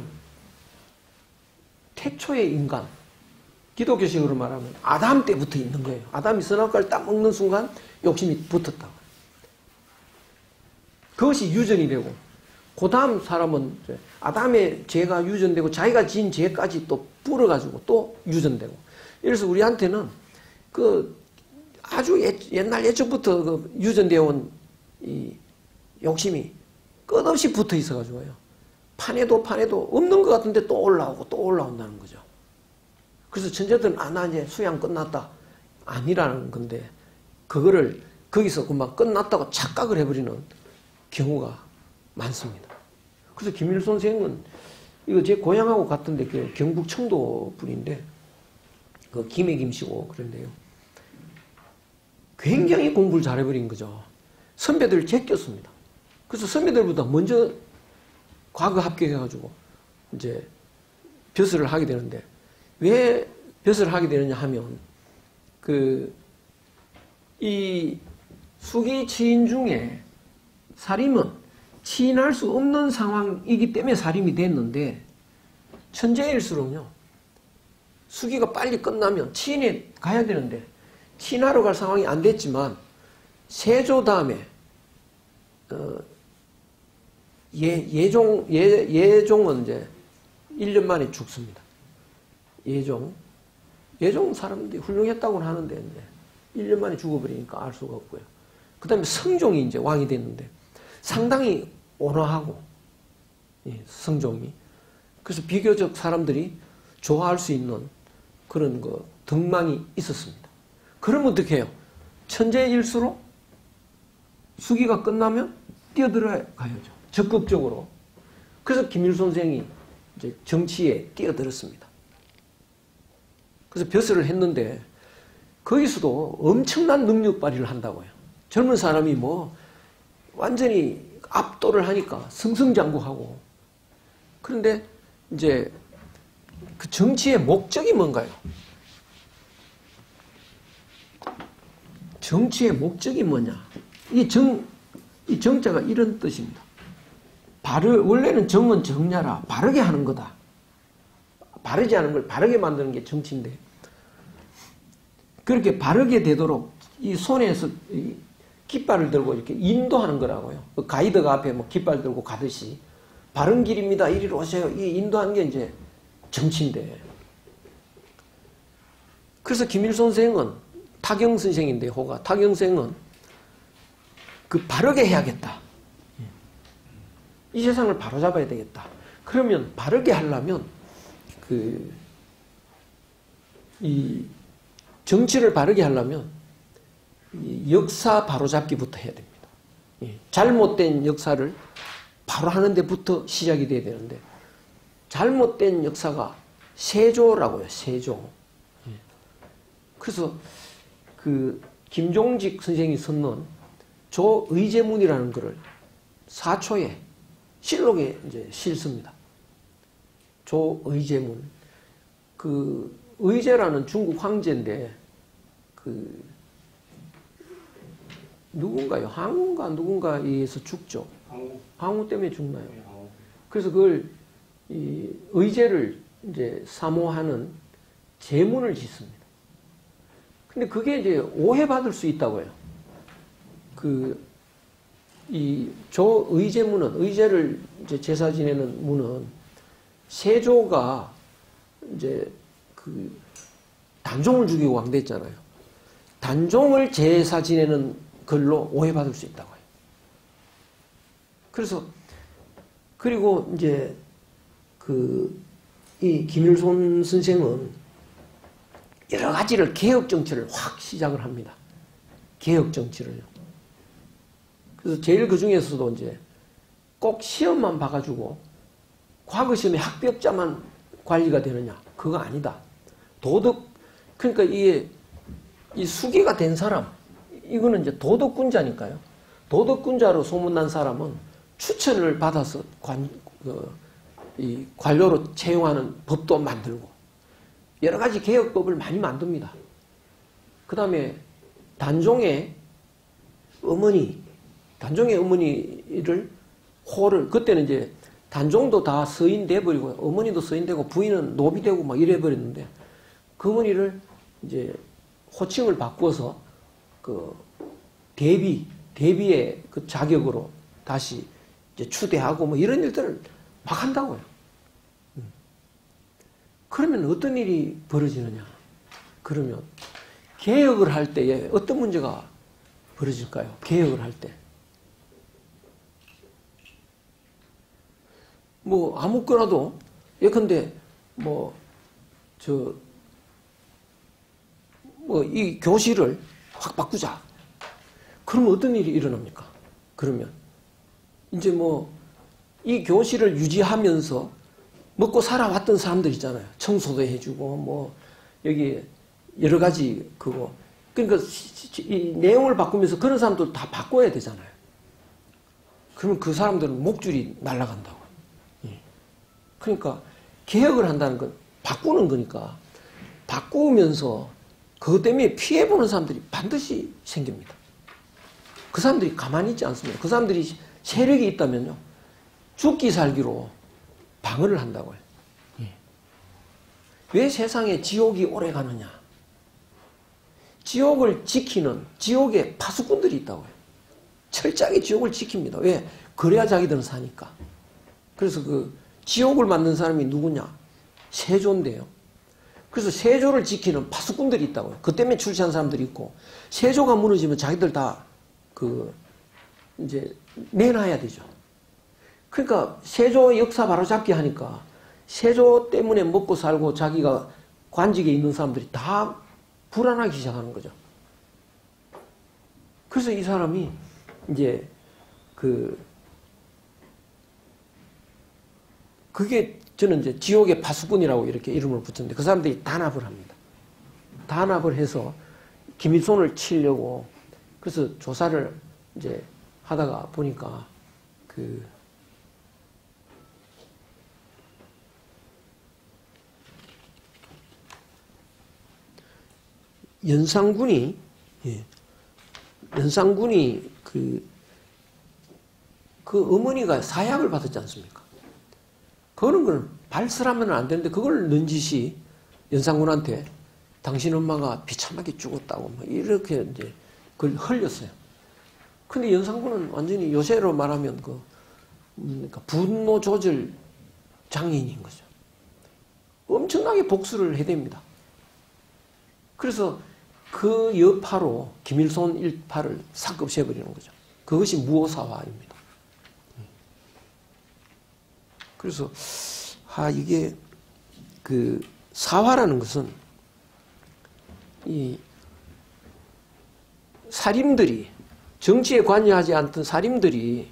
태초의 인간, 기독교식으로 말하면 아담 때부터 있는 거예요. 아담이 선악과를 딱 먹는 순간 욕심이 붙었다. 그것이 유전이 되고 그 다음 사람은 아담의 죄가 유전되고 자기가 지은 죄까지 또 불어가지고 또 유전되고. 그래서 우리한테는 그 아주 옛날 예적부터 그 유전되어 온 이 욕심이 끝없이 붙어 있어가지고요. 판에도 판에도 없는 것 같은데 또 올라오고 또 올라온다는 거죠. 그래서 천재들은 아, 나 이제 수양 끝났다. 아니라는 건데 그거를 거기서 금방 끝났다고 착각을 해버리는 경우가 많습니다. 그래서 김일 선생은 이거 제 고향하고 같은데 그 경북 청도 분인데 그 김해 김씨고 그런데요. 굉장히 공부를 잘해버린 거죠. 선배들을 제꼈습니다. 그래서 선배들보다 먼저 과거 합격해가지고 이제 벼슬을 하게 되는데 왜 벼슬을 하게 되느냐 하면 그 이 수기 치인 중에 살인은 치인할 수 없는 상황이기 때문에 살인이 됐는데 천재일수록요 수기가 빨리 끝나면 치인에 가야 되는데 치인하러 갈 상황이 안 됐지만 세조 다음에 어, 예, 예종, 예, 예종은 이제 일 년 만에 죽습니다. 예종. 예종 사람들이 훌륭했다고는 하는데, 이제 일 년 만에 죽어버리니까 알 수가 없고요. 그 다음에 성종이 이제 왕이 됐는데, 상당히 온화하고, 예, 성종이. 그래서 비교적 사람들이 좋아할 수 있는 그런 그 덕망이 있었습니다. 그러면 어떻게 해요? 천재일수록 수기가 끝나면 뛰어들어 가야죠. 적극적으로. 그래서 김일 선생이 이제 정치에 뛰어들었습니다. 그래서 벼슬을 했는데 거기서도 엄청난 능력 발휘를 한다고요. 젊은 사람이 뭐 완전히 압도를 하니까 승승장구하고. 그런데 이제 그 정치의 목적이 뭔가요? 정치의 목적이 뭐냐? 이 정, 이 정자가 이런 뜻입니다. 바르, 원래는 정은 정야라. 바르게 하는 거다. 바르지 않은 걸 바르게 만드는 게 정치인데, 그렇게 바르게 되도록 이 손에서 이 깃발을 들고 이렇게 인도하는 거라고요. 그 가이드가 앞에 뭐 깃발 들고 가듯이 바른 길입니다. 이리로 오세요. 이 인도하는 게 이제 정치인데. 그래서 김일 선생은 타경 선생인데, 호가 타경 선생은 그 바르게 해야겠다. 이 세상을 바로잡아야 되겠다. 그러면 바르게 하려면 그 이 정치를 바르게 하려면 이 역사 바로잡기부터 해야 됩니다. 예. 잘못된 역사를 바로 하는 데부터 시작이 돼야 되는데 잘못된 역사가 세조라고요. 세조. 예. 그래서 그 김종직 선생이 썼는 조의제문이라는 것을 사초에 실록에 이제 실습니다. 조의제문. 그 의제라는 중국 황제인데 그 누군가요? 항우인가 누군가에 의해서 죽죠. 항우. 항우 때문에 죽나요? 네, 항우. 그래서 그걸 이 의제를 이제 사모하는 제문을 짓습니다. 근데 그게 이제 오해받을 수 있다고요. 그 이 조의제문은 의제를 이제 제사 지내는 문은 세조가 이제 그 단종을 죽이고 왕됐잖아요. 단종을 제사 지내는 글로 오해받을 수 있다고요. 그래서 그리고 이제 그 이 김일손 선생은 여러 가지를 개혁 정치를 확 시작을 합니다. 개혁 정치를요. 그래서 제일 그 중에서도 이제 꼭 시험만 봐가지고 과거 시험에 합격자만 관리가 되느냐? 그거 아니다. 도덕, 그러니까 이게 이 수기가 된 사람, 이거는 이제 도덕군자니까요. 도덕군자로 소문난 사람은 추천을 받아서 관, 그, 이 관료로 채용하는 법도 만들고 여러 가지 개혁법을 많이 만듭니다. 그 다음에 단종의 어머니, 단종의 어머니를 호를, 그때는 이제 단종도 다 서인돼버리고 어머니도 서인되고 부인은 노비되고 막 이래버렸는데 그 어머니를 이제 호칭을 바꿔서 그 대비, 대비의 그 자격으로 다시 이제 추대하고 뭐 이런 일들을 막 한다고요. 그러면 어떤 일이 벌어지느냐? 그러면 개혁을 할 때에 어떤 문제가 벌어질까요? 개혁을 할 때. 뭐 아무거나도 예컨대 뭐 저 뭐 이 교실을 확 바꾸자. 그러면 어떤 일이 일어납니까? 그러면 이제 뭐 이 교실을 유지하면서 먹고 살아왔던 사람들 있잖아요. 청소도 해주고 뭐 여기 여러 가지 그거. 그러니까 이 내용을 바꾸면서 그런 사람들 다 바꿔야 되잖아요. 그러면 그 사람들은 목줄이 날아간다고. 그러니까 개혁을 한다는 건 바꾸는 거니까 바꾸면서 그것 때문에 피해보는 사람들이 반드시 생깁니다. 그 사람들이 가만히 있지 않습니다. 그 사람들이 세력이 있다면요. 죽기 살기로 방어를 한다고요. 왜 세상에 지옥이 오래 가느냐? 지옥을 지키는 지옥의 파수꾼들이 있다고요. 철저하게 지옥을 지킵니다. 왜? 그래야 자기들은 사니까. 그래서 그 지옥을 만든 사람이 누구냐? 세조인데요. 그래서 세조를 지키는 파수꾼들이 있다고요. 그 때문에 출세한 사람들이 있고, 세조가 무너지면 자기들 다 그 이제 내놔야 되죠. 그러니까 세조 역사 바로잡기 하니까 세조 때문에 먹고 살고 자기가 관직에 있는 사람들이 다 불안하기 시작하는 거죠. 그래서 이 사람이 이제 그 그게 저는 이제 지옥의 파수꾼이라고 이렇게 이름을 붙였는데 그 사람들이 단합을 합니다. 단합을 해서 김일손을 치려고 그래서 조사를 이제 하다가 보니까 그 연산군이 예, 연산군이 그, 그 어머니가 사약을 받았지 않습니까? 그거는 걸 발설하면 안 되는데 그걸 넌지시 연산군한테 당신 엄마가 비참하게 죽었다고 막 이렇게 이제 그걸 흘렸어요. 근데 연산군은 완전히 요새로 말하면 그 그러니까 분노 조절 장애인인 거죠. 엄청나게 복수를 해댑니다. 그래서 그 여파로 김일손 일파를 싹 없애버리는 거죠. 그것이 무오사화입니다. 그래서 아 이게 그 사화라는 것은 이 사림들이 정치에 관여하지 않던 사림들이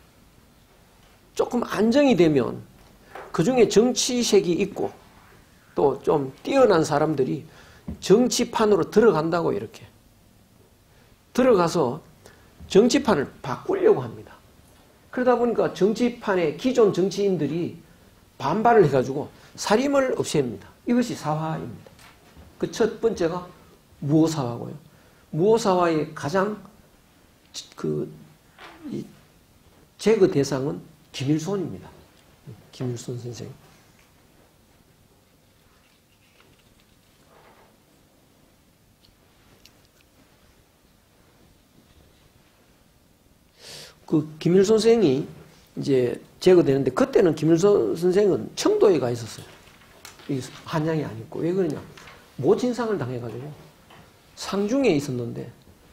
조금 안정이 되면 그 중에 정치색이 있고 또 좀 뛰어난 사람들이 정치판으로 들어간다고 이렇게 들어가서 정치판을 바꾸려고 합니다. 그러다 보니까 정치판의 기존 정치인들이 반발을 해가지고 사림을 없앱니다. 이것이 사화입니다. 그 첫 번째가 무오사화고요. 무오사화의 가장 그 이 제거 대상은 김일손입니다. 김일손 선생. 그 김일손 선생이 이제 제거되는데 그때는 김일손 선생은 청도에 가 있었어요. 한양이 아니고. 왜 그러냐? 모진상을 당해가지고 상중에 있었는데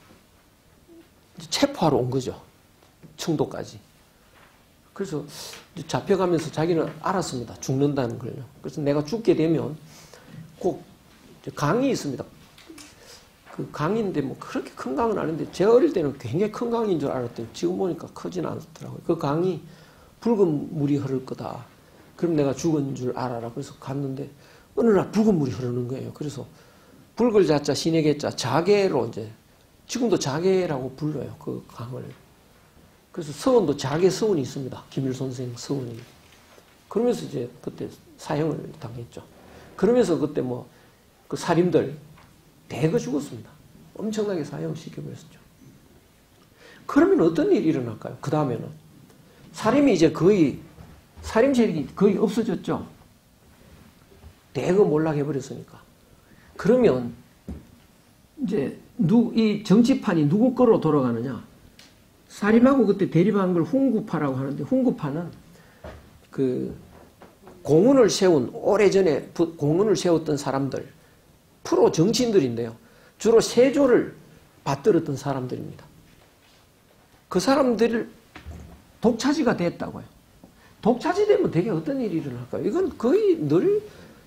체포하러 온 거죠. 청도까지. 그래서 잡혀가면서 자기는 알았습니다. 죽는다는 걸요. 그래서 내가 죽게 되면 꼭 강이 있습니다. 그 강인데 뭐 그렇게 큰 강은 아닌데 제가 어릴 때는 굉장히 큰 강인 줄 알았더니 지금 보니까 크진 않더라고요. 그 강이 붉은 물이 흐를 거다. 그럼 내가 죽은 줄 알아라. 그래서 갔는데 어느 날 붉은 물이 흐르는 거예요. 그래서 붉을 자자 신에게 자 자계로 이제 지금도 자계라고 불러요. 그 강을. 그래서 서원도 자계 서원이 있습니다. 김일선생 서원이. 그러면서 이제 그때 사형을 당했죠. 그러면서 그때 뭐 그 살인들 대거 죽었습니다. 엄청나게 사형시켜버렸죠. 그러면 어떤 일이 일어날까요? 그 다음에는 살인이 이제 거의 살인죄이 거의 없어졌죠. 대거 몰락해버렸으니까. 그러면 이제 누, 이 정치판이 누구 거로 돌아가느냐? 살인하고 그때 대립한 걸 훈구파라고 하는데 훈구파는 그 공운을 세운 오래전에 공운을 세웠던 사람들 프로 정치인들인데요. 주로 세조를 받들었던 사람들입니다. 그 사람들을 독차지가 됐다고요. 독차지 되면 되게 어떤 일이 일어날까요? 이건 거의 늘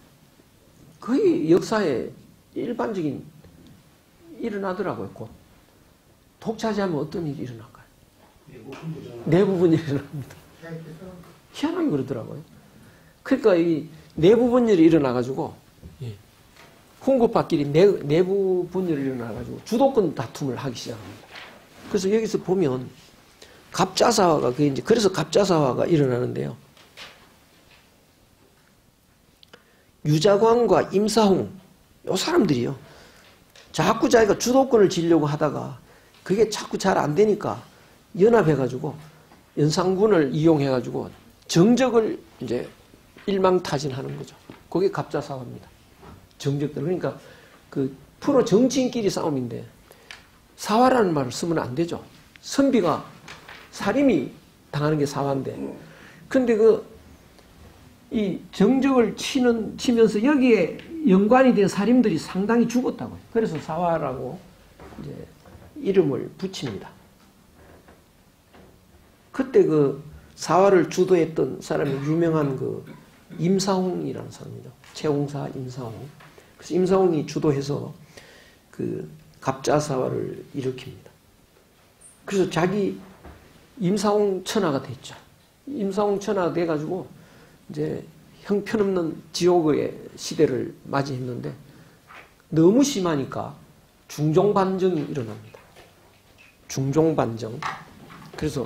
거의 역사에 일반적인 일어나더라고요. 곧. 독차지하면 어떤 일이 일어날까요? 내부분이 일어납니다. 희한하게 그러더라고요. 그러니까 이 내부 분열이 일어나가지고 훈구파끼리 내, 내부 분열이 일어나가지고 주도권 다툼을 하기 시작합니다. 그래서 여기서 보면 갑자사화가 그게 이제 그래서 갑자사화가 일어나는데요. 유자광과 임사홍 요 사람들이요. 자꾸 자기가 주도권을 지려고 하다가 그게 자꾸 잘 안 되니까 연합해가지고 연산군을 이용해가지고 정적을 이제 일망타진하는 거죠. 그게 갑자사화입니다. 정적들. 그러니까 그 프로 정치인끼리 싸움인데 사화라는 말을 쓰면 안 되죠. 선비가 살인이 당하는 게 사화인데. 근데 그 이 정적을 치는 치면서 여기에 연관이 된 살인들이 상당히 죽었다고요. 그래서 사화라고 이제 이름을 붙입니다. 그때 그 사화를 주도했던 사람이 유명한 그 임사홍이라는 사람이죠. 채홍사 임사홍. 그래서 임사홍이 주도해서 그 갑자사화를 일으킵니다. 그래서 자기 임사홍 천하가 됐죠. 임사홍 천하가 돼가지고 이제 형편없는 지옥의 시대를 맞이했는데 너무 심하니까 중종반정이 일어납니다. 중종반정. 그래서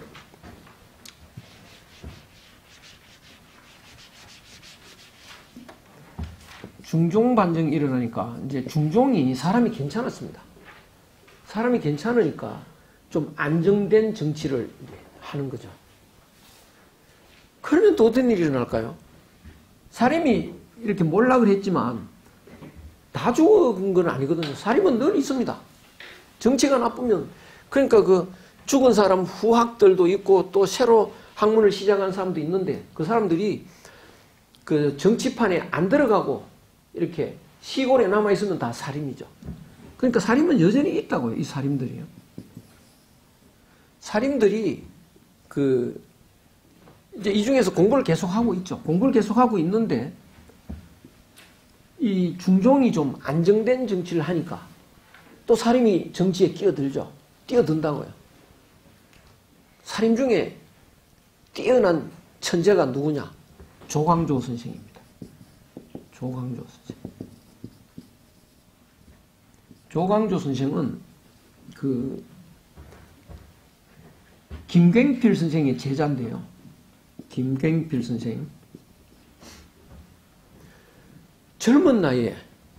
중종반정이 일어나니까 이제 중종이 사람이 괜찮았습니다. 사람이 괜찮으니까 좀 안정된 정치를 하는 거죠. 그러면 또 어떤 일이 일어날까요? 사람이 이렇게 몰락을 했지만 다 죽은 건 아니거든요. 사람은 늘 있습니다. 정치가 나쁘면 그러니까 그 죽은 사람 후학들도 있고 또 새로 학문을 시작한 사람도 있는데 그 사람들이 그 정치판에 안 들어가고 이렇게 시골에 남아있으면 다 살인이죠. 그러니까 살인은 여전히 있다고요. 이 살인들이요. 살인들이 그 이제 이 중에서 공부를 계속하고 있죠. 공부를 계속하고 있는데 이 중종이 좀 안정된 정치를 하니까 또 살인이 정치에 끼어들죠. 뛰어든다고요. 살인 중에 뛰어난 천재가 누구냐? 조광조 선생입니다. 조광조 선생. 조광조 선생은 그 김갱필 선생의 제자인데요. 김갱필 선생. 젊은 나이에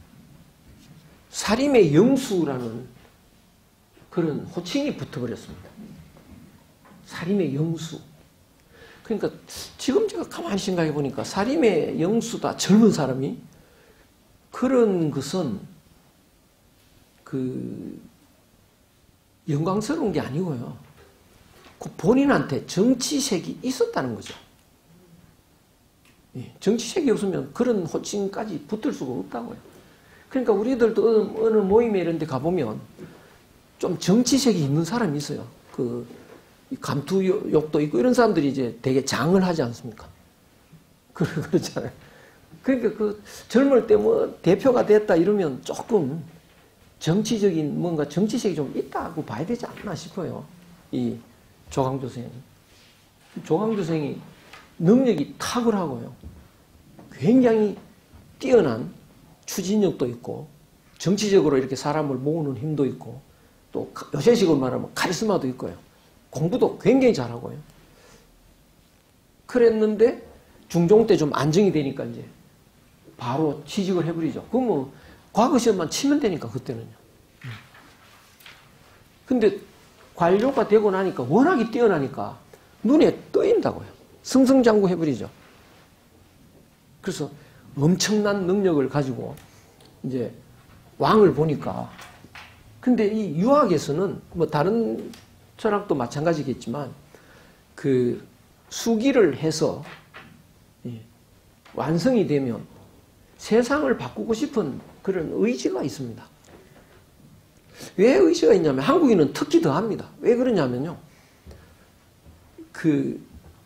사림의 영수라는 그런 호칭이 붙어버렸습니다. 사림의 영수. 그러니까 지금 제가 가만히 생각해 보니까 사림의 영수다, 젊은 사람이. 그런 것은 그 영광스러운 게 아니고요. 그 본인한테 정치색이 있었다는 거죠. 정치색이 없으면 그런 호칭까지 붙을 수가 없다고요. 그러니까 우리들도 어느 모임에 이런 데 가보면 좀 정치색이 있는 사람이 있어요. 그 감투욕도 있고 이런 사람들이 이제 되게 장을 하지 않습니까? 그렇잖아요. 그러니까 그 젊을 때 뭐 대표가 됐다 이러면 조금 정치적인 뭔가 정치색이 좀 있다고 봐야 되지 않나 싶어요. 이 조광조생이. 조광조생이 능력이 탁월하고요. 굉장히 뛰어난 추진력도 있고 정치적으로 이렇게 사람을 모으는 힘도 있고 또 요새식으로 말하면 카리스마도 있고요. 공부도 굉장히 잘하고요. 그랬는데 중종 때 좀 안정이 되니까 이제 바로 취직을 해버리죠. 그럼 뭐 과거 시험만 치면 되니까 그때는요. 근데 관료가 되고 나니까 워낙에 뛰어나니까 눈에 떠인다고요. 승승장구 해버리죠. 그래서 엄청난 능력을 가지고 이제 왕을 보니까 근데 이 유학에서는 뭐 다른 철학도 마찬가지겠지만 그 수기를 해서 완성이 되면 세상을 바꾸고 싶은 그런 의지가 있습니다. 왜 의지가 있냐면 한국인은 특히 더합니다. 왜 그러냐면요. 그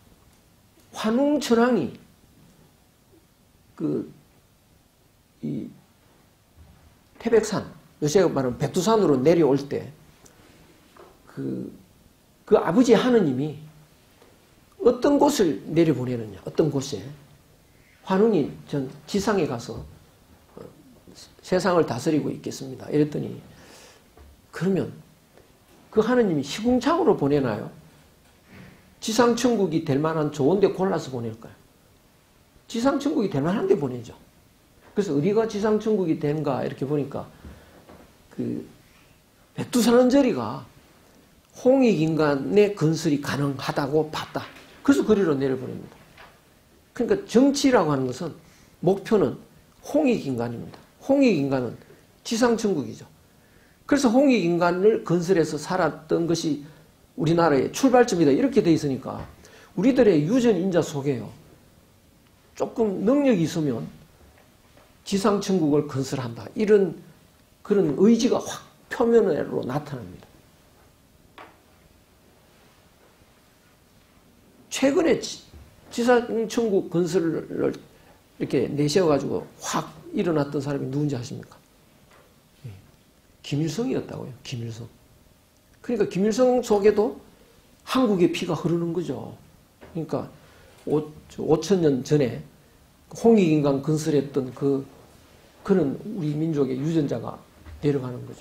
환웅천황이 그 이 태백산 요새 말하면 백두산으로 내려올 때 그 그 아버지 하느님이 어떤 곳을 내려보내느냐 어떤 곳에 환웅이 전 지상에 가서 세상을 다스리고 있겠습니다. 이랬더니 그러면 그 하느님이 시궁창으로 보내나요? 지상천국이 될 만한 좋은 데 골라서 보낼까요? 지상천국이 될 만한 데 보내죠. 그래서 어디가 지상천국이 된가 이렇게 보니까 그 백두산원저리가 홍익인간의 건설이 가능하다고 봤다. 그래서 그리로 내려보냅니다. 그러니까 정치라고 하는 것은 목표는 홍익인간입니다. 홍익인간은 지상천국이죠. 그래서 홍익인간을 건설해서 살았던 것이 우리나라의 출발점이다. 이렇게 돼 있으니까 우리들의 유전인자 속에요. 조금 능력이 있으면 지상천국을 건설한다. 이런 그런 의지가 확 표면으로 나타납니다. 최근에 지상천국 건설을 이렇게 내세워가지고 확 일어났던 사람이 누군지 아십니까? 김일성이었다고요. 김일성. 그러니까 김일성 속에도 한국의 피가 흐르는 거죠. 그러니까 오천 년 전에 홍익인간 건설했던 그 그는 우리 민족의 유전자가 내려가는 거죠.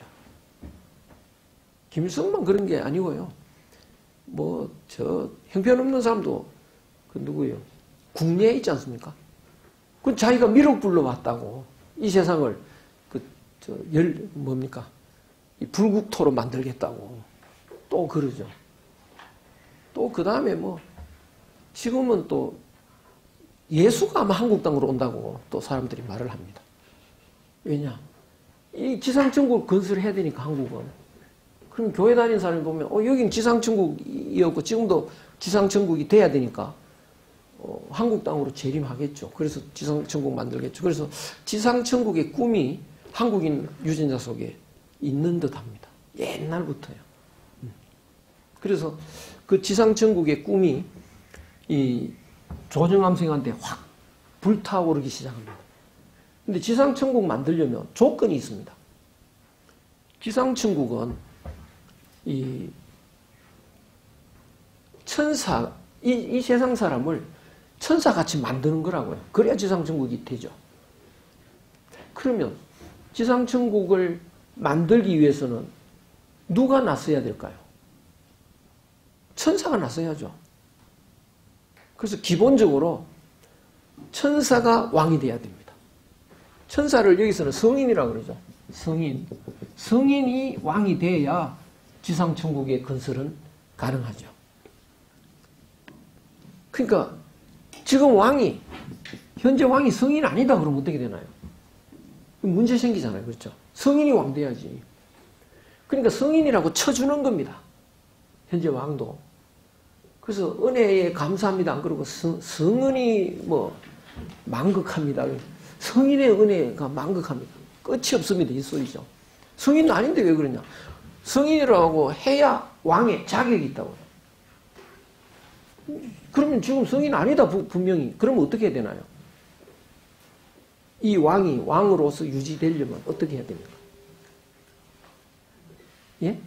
김일성만 그런 게 아니고요. 뭐 저 형편없는 사람도 그 누구예요? 국내에 있지 않습니까? 그 자기가 미륵불로 왔다고 이 세상을 그 저 열 뭡니까? 이 불국토로 만들겠다고 또 그러죠. 또 그 다음에 뭐 지금은 또 예수가 아마 한국 땅으로 온다고 또 사람들이 말을 합니다. 왜냐? 이 지상천국 건설을 해야 되니까 한국은. 그럼 교회 다니는 사람이 보면 어 여긴 지상천국이었고 지금도 지상천국이 돼야 되니까 어, 한국 땅으로 재림하겠죠. 그래서 지상천국 만들겠죠. 그래서 지상천국의 꿈이 한국인 유전자 속에 있는 듯합니다. 옛날부터요. 그래서 그 지상천국의 꿈이 이 조정암생한테 확 불타오르기 시작합니다. 근데 지상천국 만들려면 조건이 있습니다. 지상천국은 이 천사, 이, 이 세상 사람을 천사같이 만드는 거라고요. 그래야 지상천국이 되죠. 그러면 지상천국을 만들기 위해서는 누가 나서야 될까요? 천사가 나서야죠. 그래서 기본적으로 천사가 왕이 돼야 됩니다. 천사를 여기서는 성인이라고 그러죠. 성인. 성인이 왕이 돼야 지상천국의 건설은 가능하죠. 그러니까 지금 왕이 현재 왕이 성인 아니다 그러면 어떻게 되나요? 문제 생기잖아요. 그렇죠? 성인이 왕 돼야지. 그러니까 성인이라고 쳐주는 겁니다. 현재 왕도. 그래서 은혜에 감사합니다 안 그러고 성, 성은이 뭐 만극합니다. 성인의 은혜가 만극합니다. 끝이 없습니다. 이 소리죠. 성인은 아닌데 왜 그러냐. 성인이라고 해야 왕의 자격이 있다고요. 그러면 지금 성인 아니다 분명히. 그러면 어떻게 해야 되나요? 이 왕이 왕으로서 유지되려면 어떻게 해야 됩니까? 예?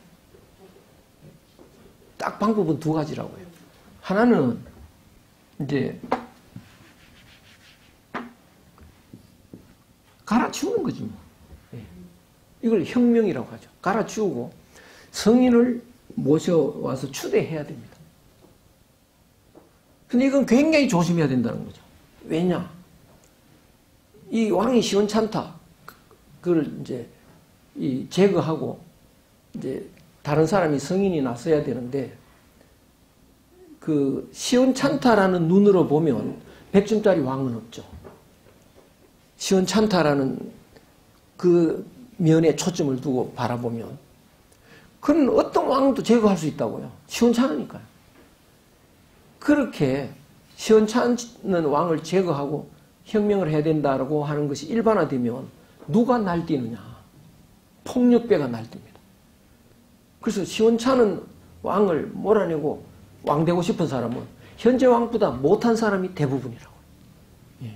딱 방법은 두 가지라고요. 하나는 이제 갈아치우는 거지 뭐. 예. 이걸 혁명이라고 하죠. 갈아치우고 성인을 모셔와서 추대해야 됩니다. 근데 이건 굉장히 조심해야 된다는 거죠. 왜냐? 이 왕이 시원찮다. 그걸 이제 이 제거하고 이제 다른 사람이 성인이 나서야 되는데 그 시원찮다라는 눈으로 보면 백 점짜리 왕은 없죠. 시원찮다라는 그 면에 초점을 두고 바라보면 그런 어떤 왕도 제거할 수 있다고요. 시원찮으니까요. 그렇게 시원찮은 왕을 제거하고 혁명을 해야 된다고 하는 것이 일반화되면 누가 날뛰느냐? 폭력배가 날뜁니다. 그래서 시원찮은 왕을 몰아내고 왕 되고 싶은 사람은 현재 왕보다 못한 사람이 대부분이라고. 예.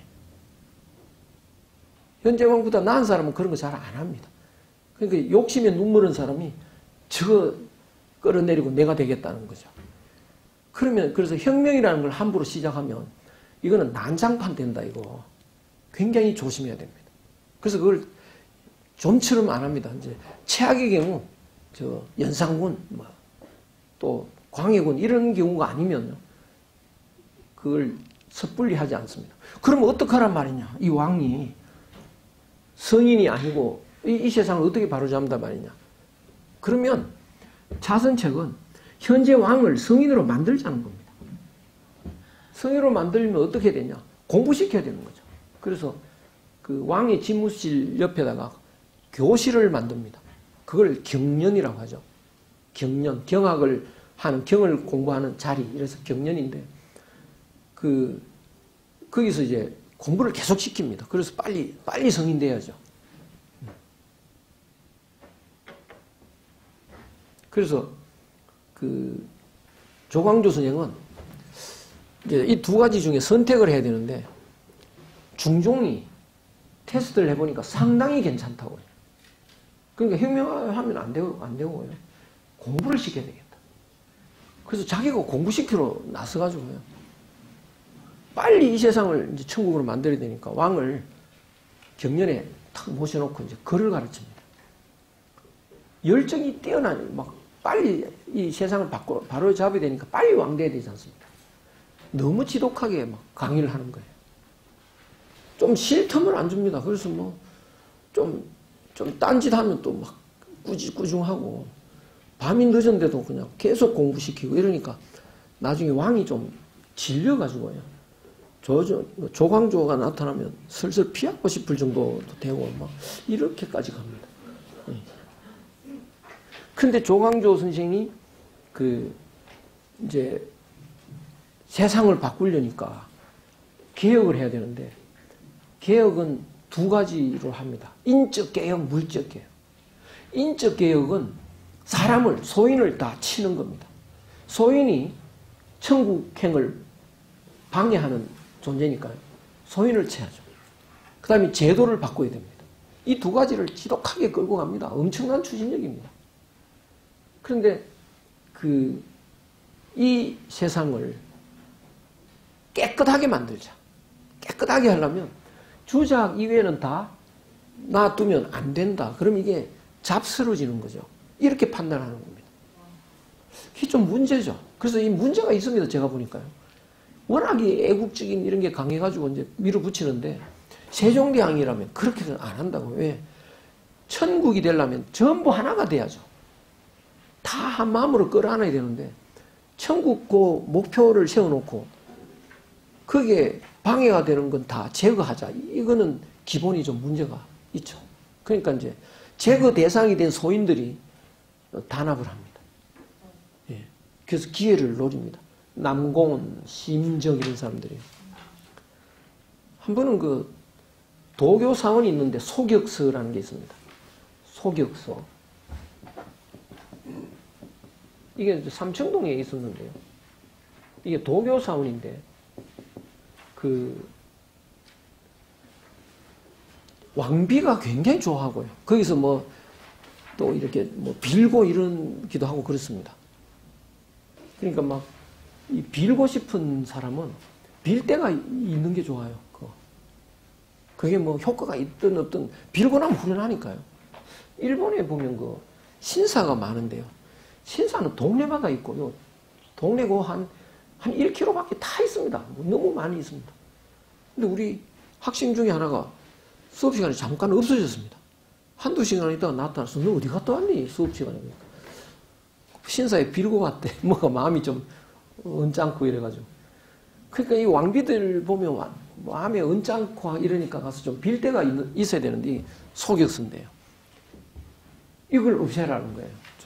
현재 왕보다 나은 사람은 그런 거 잘 안 합니다. 그러니까 욕심에 눈물은 사람이 저거 끌어내리고 내가 되겠다는 거죠. 그러면 그래서 혁명이라는 걸 함부로 시작하면 이거는 난장판 된다 이거. 굉장히 조심해야 됩니다. 그래서 그걸 좀처럼 안 합니다. 이제 최악의 경우 저 연산군 뭐, 또 광해군 이런 경우가 아니면요. 그걸 섣불리 하지 않습니다. 그러면 어떡하란 말이냐. 이 왕이 성인이 아니고 이, 이 세상을 어떻게 바로잡는단 말이냐. 그러면 자선책은 현재 왕을 성인으로 만들자는 겁니다. 성인으로 만들면 어떻게 되냐. 공부시켜야 되는 거죠. 그래서 그 왕의 집무실 옆에다가 교실을 만듭니다. 그걸 경련이라고 하죠. 경련, 경학을 하는, 경을 공부하는 자리, 이래서 경련인데, 그, 거기서 이제 공부를 계속 시킵니다. 그래서 빨리, 빨리 성인 돼야죠. 그래서 그 조광조 선생은 이제 이 두 가지 중에 선택을 해야 되는데, 중종이 테스트를 해보니까 상당히 괜찮다고요. 그러니까 혁명하면 안 되고, 안 되고요. 공부를 시켜야 되겠다. 그래서 자기가 공부시키러 나서가지고요. 빨리 이 세상을 이제 천국으로 만들어야 되니까 왕을 경련에 탁 모셔놓고 이제 글을 가르칩니다. 열정이 뛰어나니 막 빨리 이 세상을 바꿔, 바로 잡아야 되니까 빨리 왕 돼야 되지 않습니까? 너무 지독하게 막 강의를 하는 거예요. 좀 쉴 틈을 안 줍니다. 그래서 뭐, 좀, 좀 딴짓하면 또 막 꾸지꾸중하고, 밤이 늦은데도 그냥 계속 공부시키고 이러니까 나중에 왕이 좀 질려가지고요. 조, 조, 조광조가 나타나면 슬슬 피하고 싶을 정도도 되고, 막, 이렇게까지 갑니다. 예. 근데 조광조 선생이 그, 이제, 세상을 바꾸려니까 개혁을 해야 되는데, 개혁은 두 가지로 합니다. 인적 개혁, 물적 개혁. 인적 개혁은 사람을, 소인을 다 치는 겁니다. 소인이 천국행을 방해하는 존재니까요. 소인을 쳐야죠. 그 다음에 제도를 바꿔야 됩니다. 이 두 가지를 지독하게 끌고 갑니다. 엄청난 추진력입니다. 그런데 그, 이 세상을 깨끗하게 만들자. 깨끗하게 하려면 주작 이외에는 다 놔두면 안 된다. 그럼 이게 잡스러지는 거죠. 이렇게 판단하는 겁니다. 이게 좀 문제죠. 그래서 이 문제가 있습니다. 제가 보니까요. 워낙에 애국적인 이런 게 강해가지고 이제 밀어붙이는데 세종대왕이라면 그렇게는 안 한다고. 왜? 천국이 되려면 전부 하나가 돼야죠. 다 한 마음으로 끌어안아야 되는데 천국 그 목표를 세워놓고 그게 방해가 되는 건 다 제거하자. 이거는 기본이 좀 문제가 있죠. 그러니까 이제 제거 대상이 된 소인들이 단합을 합니다. 예. 그래서 기회를 노립니다. 남공은, 심정 이런 사람들이. 한 번은 그 도교 사원이 있는데 소격서라는 게 있습니다. 소격서. 이게 삼청동에 있었는데요. 이게 도교 사원인데 그 왕비가 굉장히 좋아하고요. 거기서 뭐 또 이렇게 뭐 빌고 이러기도 하고 그렇습니다. 그러니까 막 이 빌고 싶은 사람은 빌 때가 있는 게 좋아요. 그게 뭐 효과가 있든 없든 빌고 나면 후련하니까요. 일본에 보면 그 신사가 많은데요. 신사는 동네마다 있고요. 동네고 한, 한 일 킬로미터밖에 다 있습니다. 너무 많이 있습니다. 근데 우리 학생 중에 하나가 수업 시간에 잠깐 없어졌습니다. 한두 시간 있다가 나타나서 너 어디 갔다 왔니? 수업 시간에. 신사에 빌고 왔대. 뭐가 마음이 좀 언짢고 이래가지고. 그러니까 이 왕비들 보면 마음에 언짢고 이러니까 가서 좀 빌 데가 있어야 되는데 속역선대요. 이걸 없애라는 거예요. 저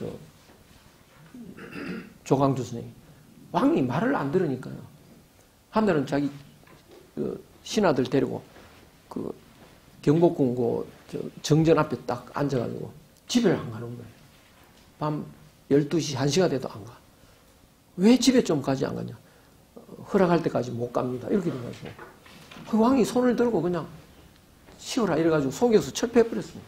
조광조 선생님. 왕이 말을 안 들으니까요. 한 날은 자기 그 신하들 데리고 그 경복궁 그 정전 앞에 딱 앉아가지고 집에 안 가는 거예요. 밤 열두 시, 한 시가 돼도 안 가. 왜 집에 좀 가지 안 가냐? 허락할 때까지 못 갑니다. 이렇게 돼가지고. 그 왕이 손을 들고 그냥 치우라 이래가지고 속여서 철폐해버렸습니다.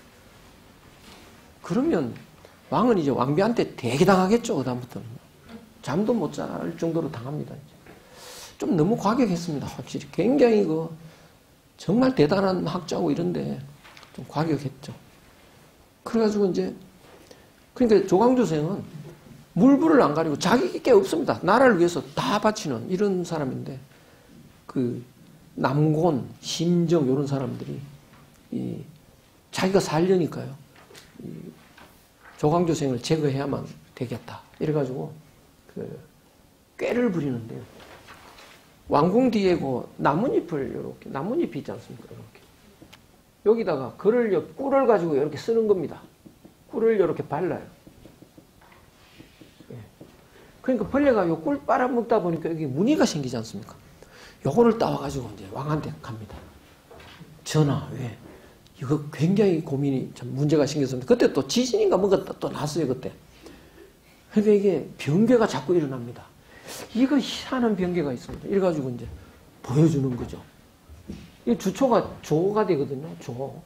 그러면 왕은 이제 왕비한테 대기당하겠죠. 그다음부터는. 잠도 못 잘 정도로 당합니다. 이제. 좀 너무 과격했습니다. 확실히. 굉장히 그 정말 대단한 학자고 이런데 좀 과격했죠. 그래가지고 이제 그러니까 조광조 선생은 물불을 안 가리고 자기 게 없습니다. 나라를 위해서 다 바치는 이런 사람인데 그 남곤, 심정 이런 사람들이 이 자기가 살려니까요. 이 조광조 선생을 제거해야만 되겠다. 이래가지고 그 꾀를 부리는데요. 왕궁 뒤에 그 나뭇잎을 이렇게 나뭇잎이 있지 않습니까? 이렇게 여기다가 글을 꿀을 가지고 이렇게 쓰는 겁니다. 꿀을 이렇게 발라요. 그러니까 벌레가 요 꿀 빨아먹다 보니까 여기 무늬가 생기지 않습니까? 요거를 따와가지고 이제 왕한테 갑니다. 전하, 왜? 이거 굉장히 고민이 참 문제가 생겼었는데, 그때 또 지진인가 뭔가 또 났어요, 그때. 그러니까 이게 변개가 자꾸 일어납니다. 이거 희한한 변개가 있습니다. 이래가지고 이제 보여주는 거죠. 이 주초가 조가 되거든요, 조.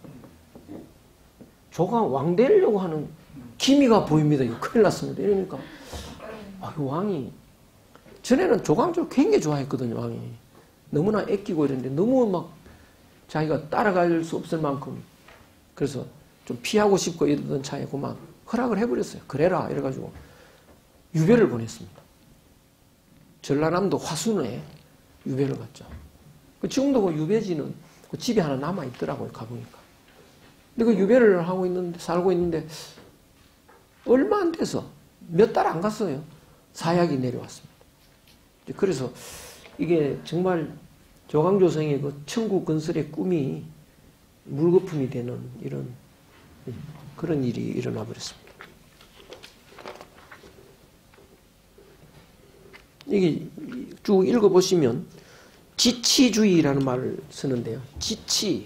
조가 왕 되려고 하는 기미가 보입니다. 이거 큰일 났습니다. 이러니까. 아, 왕이 전에는 조광조를 굉장히 좋아했거든요. 왕이 너무나 애끼고 이랬는데 너무 막 자기가 따라갈 수 없을 만큼 그래서 좀 피하고 싶고 이러던 차에 그만 허락을 해버렸어요. 그래라 이래가지고 유배를 보냈습니다. 전라남도 화순에 유배를 갔죠. 지금도 그 유배지는 그 집에 하나 남아 있더라고요. 가보니까. 근데 그 유배를 하고 있는데 살고 있는데 얼마 안 돼서 몇 달 안 갔어요. 사약이 내려왔습니다. 그래서 이게 정말 조광조 선생의 그 천국 건설의 꿈이 물거품이 되는 이런 그런 일이 일어나 버렸습니다. 이게 쭉 읽어보시면 지치주의라는 말을 쓰는데요. 지치.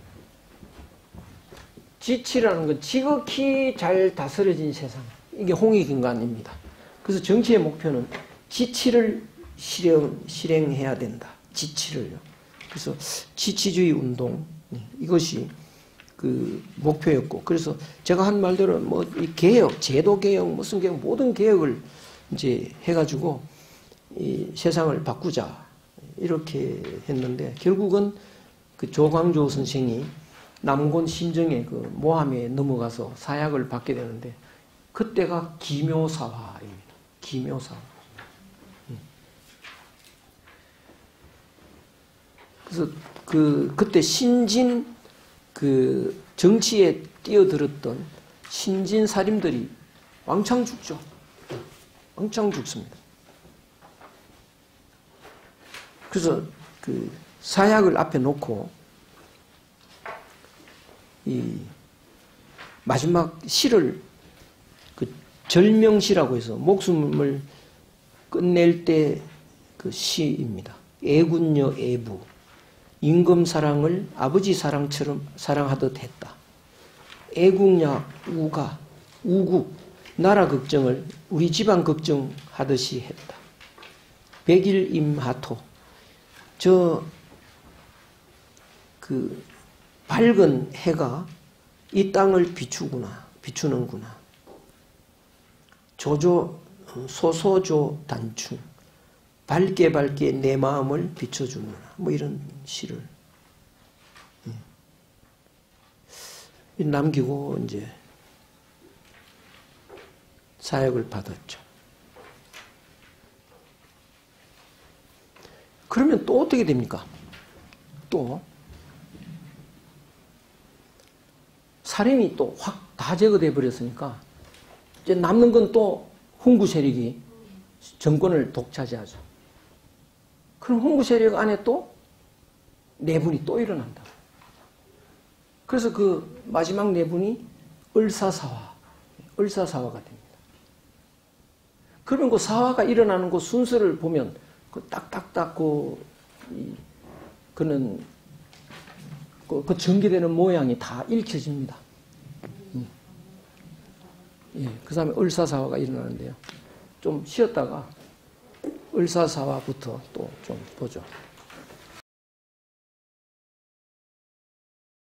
지치라는 건 지극히 잘 다스려진 세상. 이게 홍익인간입니다. 그래서 정치의 목표는 지치를 실행, 실행해야 된다. 지치를요. 그래서 지치주의 운동 이것이 그 목표였고, 그래서 제가 한 말대로 뭐 이 개혁, 제도 개혁, 무슨 개혁, 모든 개혁을 이제 해가지고 이 세상을 바꾸자 이렇게 했는데 결국은 그 조광조 선생이 남곤 심정의 그 모함에 넘어가서 사약을 받게 되는데 그때가 기묘사화입니다. 기묘사화. 그래서 그 그때 신진 그 정치에 뛰어들었던 신진 살인들이 왕창 죽죠. 왕창 죽습니다. 그래서 그 사약을 앞에 놓고 이 마지막 시를 그 절명시라고 해서 목숨을 끝낼 때 그 시입니다. 애군여 애부. 임금 사랑을 아버지 사랑처럼 사랑하듯 했다. 애국야 우가 우국 나라 걱정을 우리 집안 걱정하듯이 했다. 백일임하토 저 그 밝은 해가 이 땅을 비추구나 비추는구나. 조조 소소조 단충 밝게 밝게 내 마음을 비춰주는구나. 뭐 이런 시를 남기고 이제 사역을 받았죠. 그러면 또 어떻게 됩니까? 또 살인이 또 확 다 제거돼 버렸으니까 이제 남는 건 또 훈구 세력이 정권을 독차지하죠. 그럼 훈구 세력 안에 또 내분이 또 일어난다. 그래서 그 마지막 내분이 을사사화, 을사사화가 됩니다. 그러면 그 사화가 일어나는 그 순서를 보면 그 딱딱딱 그 이, 그는 그, 그 전개되는 모양이 다 읽혀집니다. 음. 예, 그 다음에 을사사화가 일어나는데요. 좀 쉬었다가 을사사화부터 또 좀 보죠.